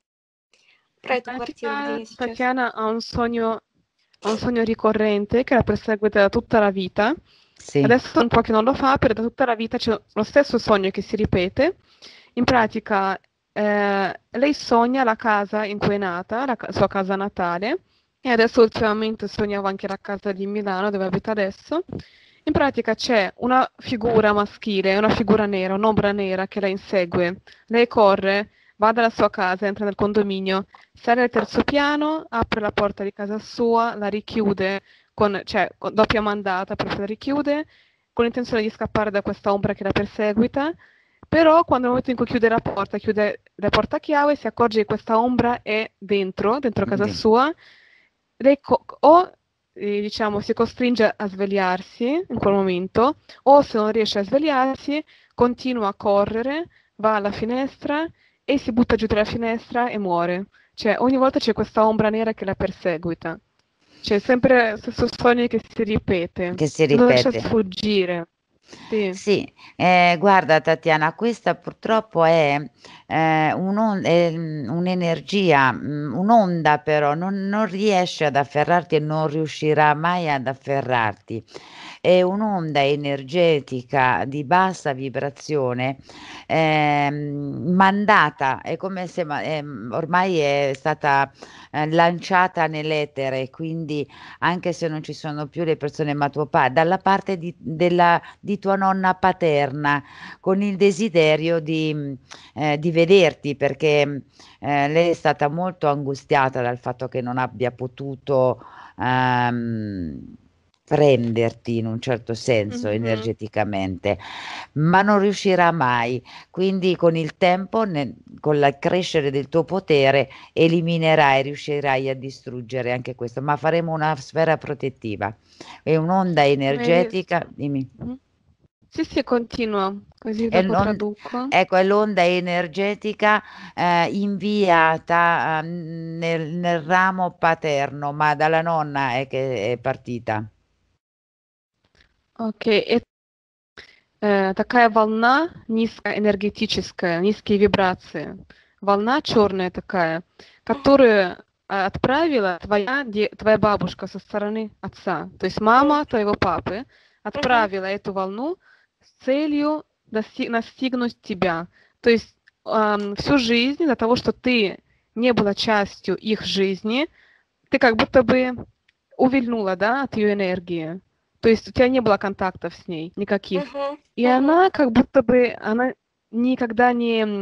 Про In эту квартиру, где pratica я сейчас. Tatiana ha un sogno ricorrente che la persegue da tutta la vita. Sì, Adesso è un po' che non lo fa, però da tutta la vita c'è lo stesso sogno che si ripete. In pratica, lei sogna la casa in cui è nata, sua casa natale, e adesso ultimamente sognava anche la casa di Milano, dove abita adesso. In pratica c'è una figura maschile, una figura nera, un'ombra nera che la insegue. Lei corre, va dalla sua casa, entra nel condominio, sale al terzo piano, apre la porta di casa sua, la richiude cioè, con doppia mandata, proprio la richiude, con l'intenzione di scappare da questa ombra che la perseguita, però quando nel momento in cui chiude la porta a chiave, si accorge che questa ombra è dentro casa di sua, lei o diciamo si costringe a svegliarsi in quel momento, o se non riesce a svegliarsi, continua a correre, va alla finestra e si butta giù dalla finestra e muore. Cioè, ogni volta c'è questa ombra nera che la perseguita. C'è sempre lo stesso sogno che si ripete, che si non riesce a ripete. sfuggire. Sì. Sì, guarda Tatiana, questa purtroppo è un'energia, un'onda però, non riesce ad afferrarti e non riuscirà mai ad afferrarti. È un'onda energetica di bassa vibrazione, mandata, è come se ormai è stata, lanciata nell'etere, quindi anche se non ci sono più le persone, ma tuo pa dalla parte di tua nonna paterna, con il desiderio di vederti perché, lei è stata molto angustiata dal fatto che non abbia potuto, ehm, prenderti in un certo senso Mhm. energeticamente, ma non riuscirà mai. Quindi con il tempo, con il crescere del tuo potere, eliminerai, riuscirai a distruggere anche questo, ma faremo una sfera protettiva. È un'onda Vedi? energetica, dimmi. Mhm. Sì, sì, continua, così È dopo l'on traduco. ecco, è l'onda energetica, inviata, nel ramo paterno, ma dalla nonna è che è partita. Окей, такая волна низкоэнергетическая, низкие вибрации. Волна черная такая, Мгм. которую отправила твоя бабушка со стороны отца. То есть М, мама твоего папы мгм. отправила эту волну с целью настигнуть тебя. То есть всю жизнь из-за того, что ты не была частью их жизни, ты как будто бы увильнула, да, от ее энергии. То есть у тебя не было контактов с ней никаких. Мгм. И Мгм. она как будто бы, она никогда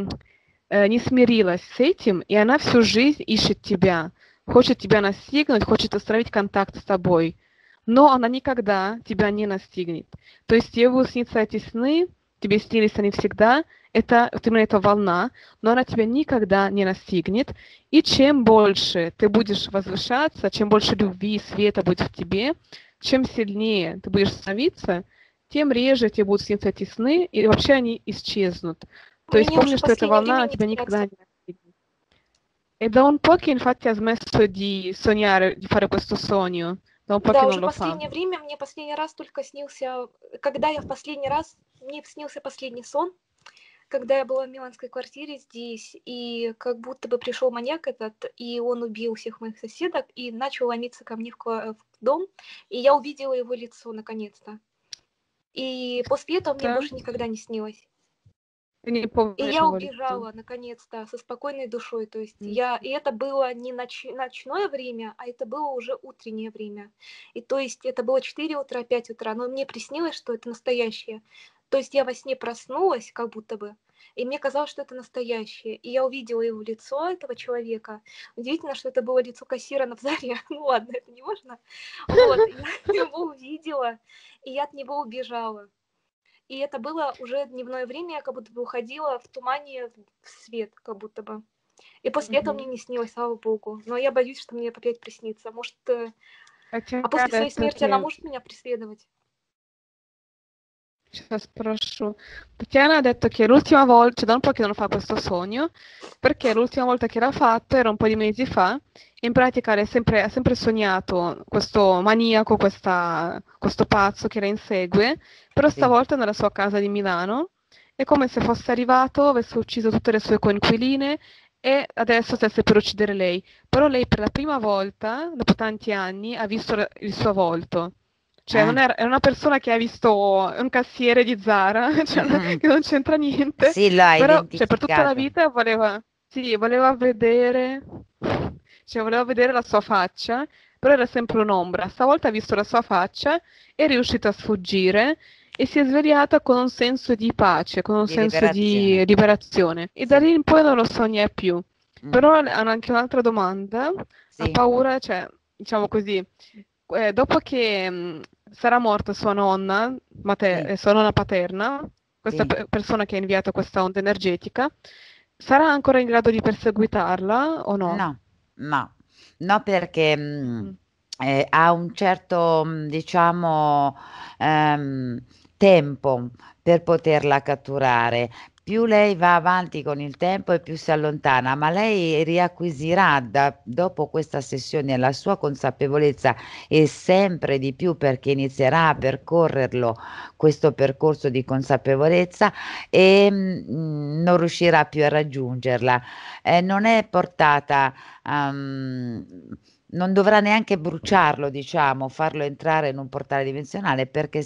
не смирилась с этим, и она всю жизнь ищет тебя, хочет тебя настигнуть, хочет установить контакт с тобой. Но она никогда тебя не настигнет. То есть тебе будут сниться эти сны, тебе снились они всегда, это вот именно эта волна, но она тебя никогда не настигнет. И чем больше ты будешь возвышаться, чем больше любви и света будет в тебе, чем сильнее ты будешь становиться, тем реже тебе будут сниться эти сны, и вообще они исчезнут. То есть Мне уже помни, в что эта последнее волна, время она не тебя никогда снятся. не настигнет. E da un po' che infatti ha smesso di sognare, di fare questo sogno, da un po' che Да, non уже lo fa. последнее время мне последний раз только снился, когда я в последний раз, мне снился последний сон, когда я была в миланской квартире здесь, и как будто бы пришел маньяк этот, и он убил всех моих соседок и начал ломиться ко мне в дом, и я увидела его лицо наконец-то. И после этого мне Да? больше никогда не снилось. Ты не И помнишь я его лицо. убежала наконец-то со спокойной душой. То есть М. и это было не ночное время, а это было уже утреннее время. И то есть это было 4 утра, 5 утра, но мне приснилось, что это настоящее. То есть я во сне проснулась, как будто бы, и мне казалось, что это настоящее. И я увидела его лицо, этого человека. Удивительно, что это было лицо кассира на базаре. Ну ладно, это не важно. Вот, я его увидела, и я от него убежала. И это было уже дневное время, я как будто бы уходила в тумане в свет, как будто бы. И после этого мне Мгм. не снилось, слава богу. Но я боюсь, что мне опять приснится. Может, Хотя а после своей это смерти она che может меня преследовать? Сейчас sprosso. Tatiana ha detto che l'ultima volta, cioè da un po' che non fa questo sogno, perché l'ultima volta che l'ha fatto era un po' di mesi fa, e in pratica ha sempre sognato questo maniaco, questo pazzo che la insegue, però Sì. stavolta nella sua casa di Milano, è come se fosse arrivato, avesse ucciso tutte le sue coinquiline e adesso stesse per uccidere lei. Però lei per la prima volta, dopo tanti anni, ha visto il suo volto. Cioè, Eh. non era, è una persona che ha visto un cassiere di Zara, cioè, Mh-mh. che non c'entra niente, Sì, l'ha però cioè, per tutta la identificato. vita voleva, sì, voleva vedere la sua faccia, però era sempre un'ombra. Stavolta ha visto la sua faccia, è riuscita a sfuggire e si è svegliata con un senso di pace, con un Di senso liberazione. di liberazione. E da Sì. lì in poi non lo sogna più. Mh. Però hanno anche un'altra domanda, ha Sì, paura, cioè, diciamo così, dopo che sarà morta sì, sua nonna paterna, questa sì. persona che ha inviato questa onda energetica, sarà ancora in grado di perseguitarla o no? No, no, no perché, Mm. ha un certo, diciamo, tempo per poterla catturare. più lei va avanti con il tempo e più si allontana, ma lei riacquisirà dopo questa sessione la sua consapevolezza e sempre di più perché inizierà a percorrerlo questo percorso di consapevolezza e non riuscirà più a raggiungerla. Non è portata a non dovrà neanche bruciarlo, diciamo, farlo entrare in un portale dimensionale perché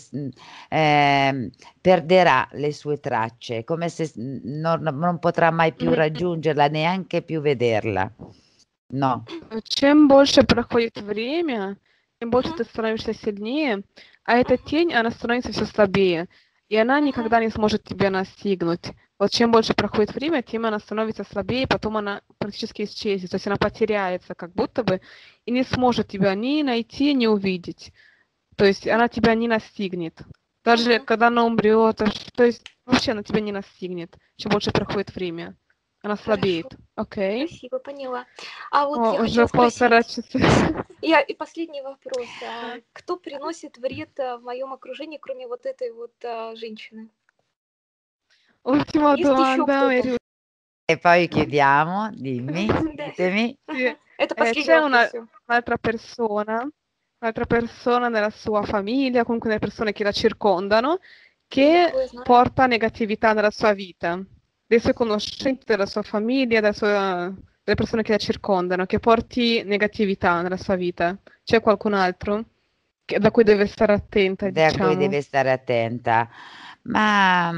perderà le sue tracce, come se non potrà mai più Мгм. raggiungerla, neanche più vederla. No. Чем больше проходит время, тем больше Мгм, ты становишься сильнее, а эта мгм, тень, она становится все слабее, и она мгм, никогда не сможет тебя настигнуть. Вот чем больше проходит время, тем она становится слабее, потом она практически исчезнет, то есть она потеряется как будто бы и не сможет тебя ни найти, ни увидеть. То есть она тебя не настигнет. Даже мгм. когда она умрет, то есть вообще она тебя не настигнет, чем больше проходит время. Она Хорошо, слабеет. Окей. спасибо, поняла. А вот О, я уже хотела полтора спросить, часа. и последний вопрос. Кто приносит вред в моем окружении, кроме вот этой вот женщины? Ultima Есть еще domanda, кто-то? Mary. E poi chiudiamo, dimmi, Да. ditemi. Sì. Это последний C'è вопрос, всё. un'altra persona nella sua famiglia, comunque nelle persone che la circondano, Или che кого я знаю? porta negatività nella sua vita. Dei suoi conoscenti, della sua famiglia, delle persone che la circondano, che porti negatività nella sua vita. C'è qualcun altro da cui deve stare attenta, Da cui diciamo? deve stare attenta. Ma,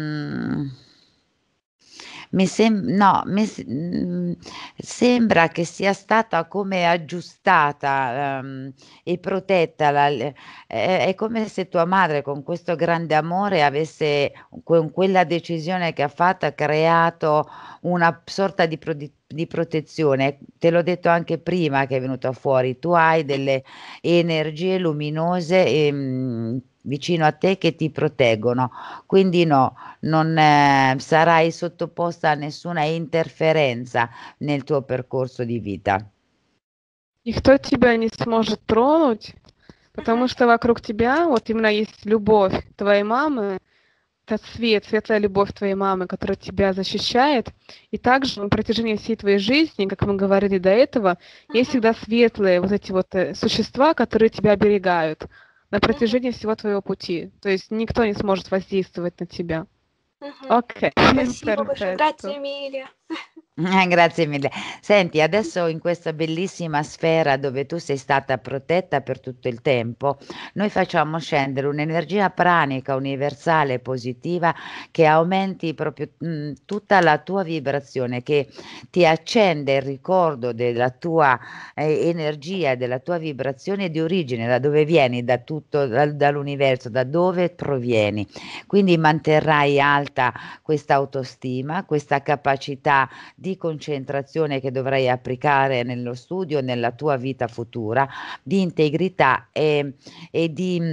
no, sembra che sia stata come aggiustata, e protetta è come se tua madre con questo grande amore avesse con quella decisione che ha fatto, ha creato una sorta di protezione. Te l'ho detto anche prima che è venuto fuori, tu hai delle energie luminose, vicino a te che ti proteggono. Quindi no, non sarai sottoposta a nessuna interferenza nel tuo percorso di vita. Никто тебя не сможет тронуть, Мгм, потому что вокруг тебя вот именно есть любовь твоей мамы, это свет, светлая любовь твоей мамы, которая тебя защищает. И также на протяжении всей твоей жизни, как мы говорили до этого, есть мгм, всегда светлые вот эти вот существа, которые тебя оберегают на мгм, протяжении всего твоего пути. То есть никто не сможет воздействовать на тебя. мгм. Окей, Спасибо большое. перфетto. Grazie mille. Grazie mille. Senti, adesso in questa bellissima sfera dove tu sei stata protetta per tutto il tempo, noi facciamo scendere un'energia pranica universale positiva che aumenti proprio, tutta la tua vibrazione, che ti accende il ricordo della tua, energia, della tua vibrazione di origine, da dove vieni, da tutto dall'universo, da dove provieni. Quindi manterrai alta questa autostima, questa capacità di concentrazione che dovrai applicare nello studio, nella tua vita futura, di integrità e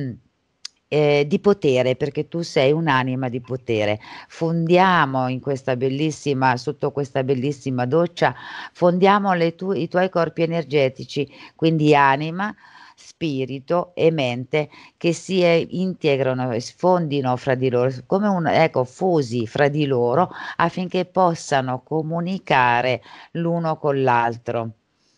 di potere, perché tu sei un'anima di potere. Fondiamo in questa bellissima sotto questa bellissima doccia, fondiamo i tuoi corpi energetici, quindi anima, spirito e mente che si, integrano e sfondino fra di loro, come ecco, fusi fra di loro affinché possano comunicare l'uno con l'altro.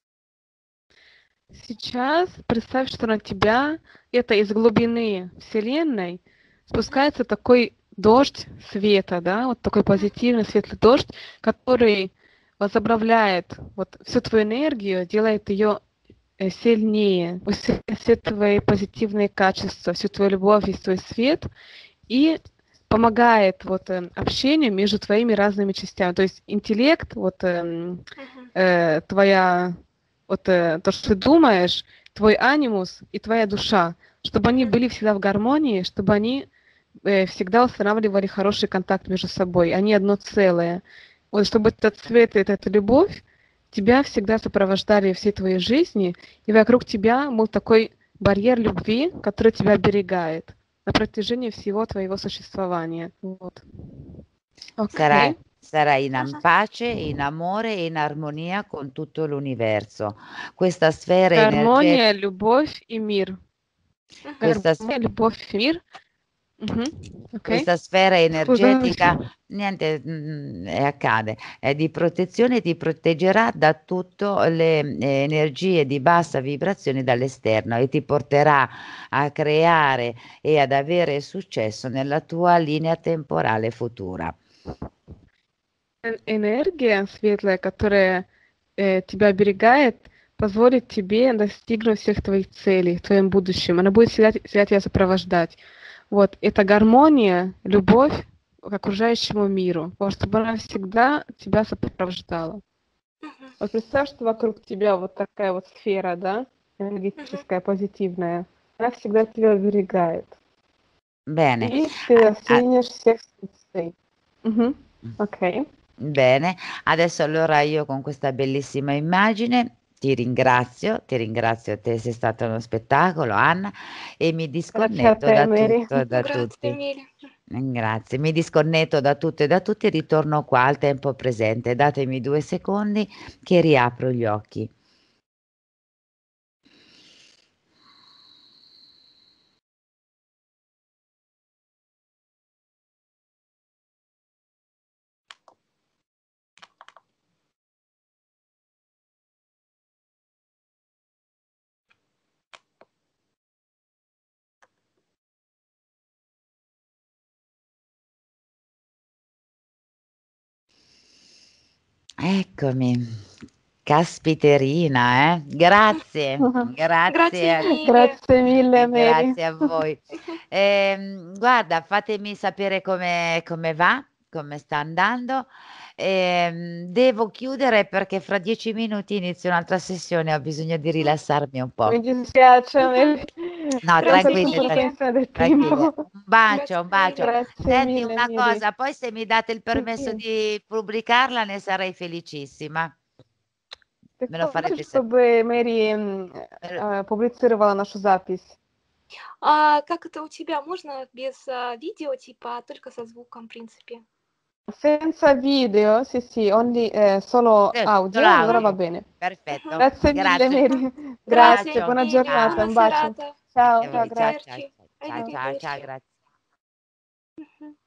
Сейчас представь, что на тебя это из глубины Вселенной Мгм, спускается такой дождь света, да, вот такой позитивный светлый дождь, который возобновляет вот всю твою энергию, делает ее сильнее, усиливает все твои позитивные качества, всю твою любовь, весь твой свет и помогает вот общению между твоими разными частями. То есть интеллект, вот мгм, твоя вот то, что ты думаешь, твой анимус и твоя душа, чтобы они мгм, были всегда в гармонии, чтобы они всегда устанавливали хороший контакт между собой, они одно целое. Вот чтобы этот свет и эта любовь тебя всегда сопровождали всей твоей жизни, и вокруг тебя был такой барьер любви, который тебя оберегает на протяжении всего твоего существования. Вот. Sarai Окей. sarai in мгм, pace, in amore e in armonia con tutto l'universo. Questa sfera Гармония, любовь и мир. мгм. questa Гармония, любовь и мир. Мгм. Ok? questa sfera Scusa. energetica, niente, accade, è di protezione, ti proteggerà da tutto le energie di bassa vibrazione dall'esterno e ti porterà a creare e ad avere successo nella tua linea temporale futura. Энергия светлая, которая тебя оберегает, позволит тебе достигнуть всех твоих целей в твоем будущем. Она будет всегда тебя сопровождать. Вот, это гармония, любовь к окружающему миру, чтобы она всегда тебя сопровождала. Мгм. Вот представь, что вокруг тебя вот такая вот сфера, да, энергетическая, позитивная. Она всегда тебя оберегает. Bene. И ты A a достигнешь всех целей. Мгм. Окей. Bene, adesso allora io con questa bellissima immagine ti ringrazio te, sei stata uno spettacolo Anna, e mi Grazie a disconnetto te, da Mary. tutto e da Grazie tutti. mille. Grazie, mi disconnetto da tutto e da tutti e ritorno qua al tempo presente. Datemi 2 secondi che riapro gli occhi. Eccomi. Caspiterina, grazie, Grazie grazie a mille. Grazie mille, e Mary. grazie a voi. Guarda, fatemi sapere come va, come sta andando. Devo chiudere perché fra 10 minuti inizio un'altra sessione, ho bisogno di rilassarmi un po'. Mi dispiace, Mh-mh. Mary. No, Però per Grazie tranquilla, mille. l'opportunità del tranquilla. tempo. Un bacio, Grazie un bacio. mille. Grazie Senti mille, una Mary. cosa, poi se mi date il Sì, permesso sì. di pubblicarla ne sarei felicissima. Ты Me lo хочешь, farete sapere. чтобы Мэри публицировала нашу запись? А как это у тебя? Можно без, видео, типа, а только со звуком, в принципе? Senza video, sì, sì, solo Solo audio, allora va audio. bene. Mh-mh. Perfetto, Grazie mille, grazie. Ага. Mary. Grazie, Grazie Bacio. buona mille. giornata, Ciao. Buona un bacio. serata. Anche Ciao, a ciao, voi. Ciao, ciao, grazie. Arrivederci. ciao, ciao, ciao, Arrivederci. grazie. Mh-mh.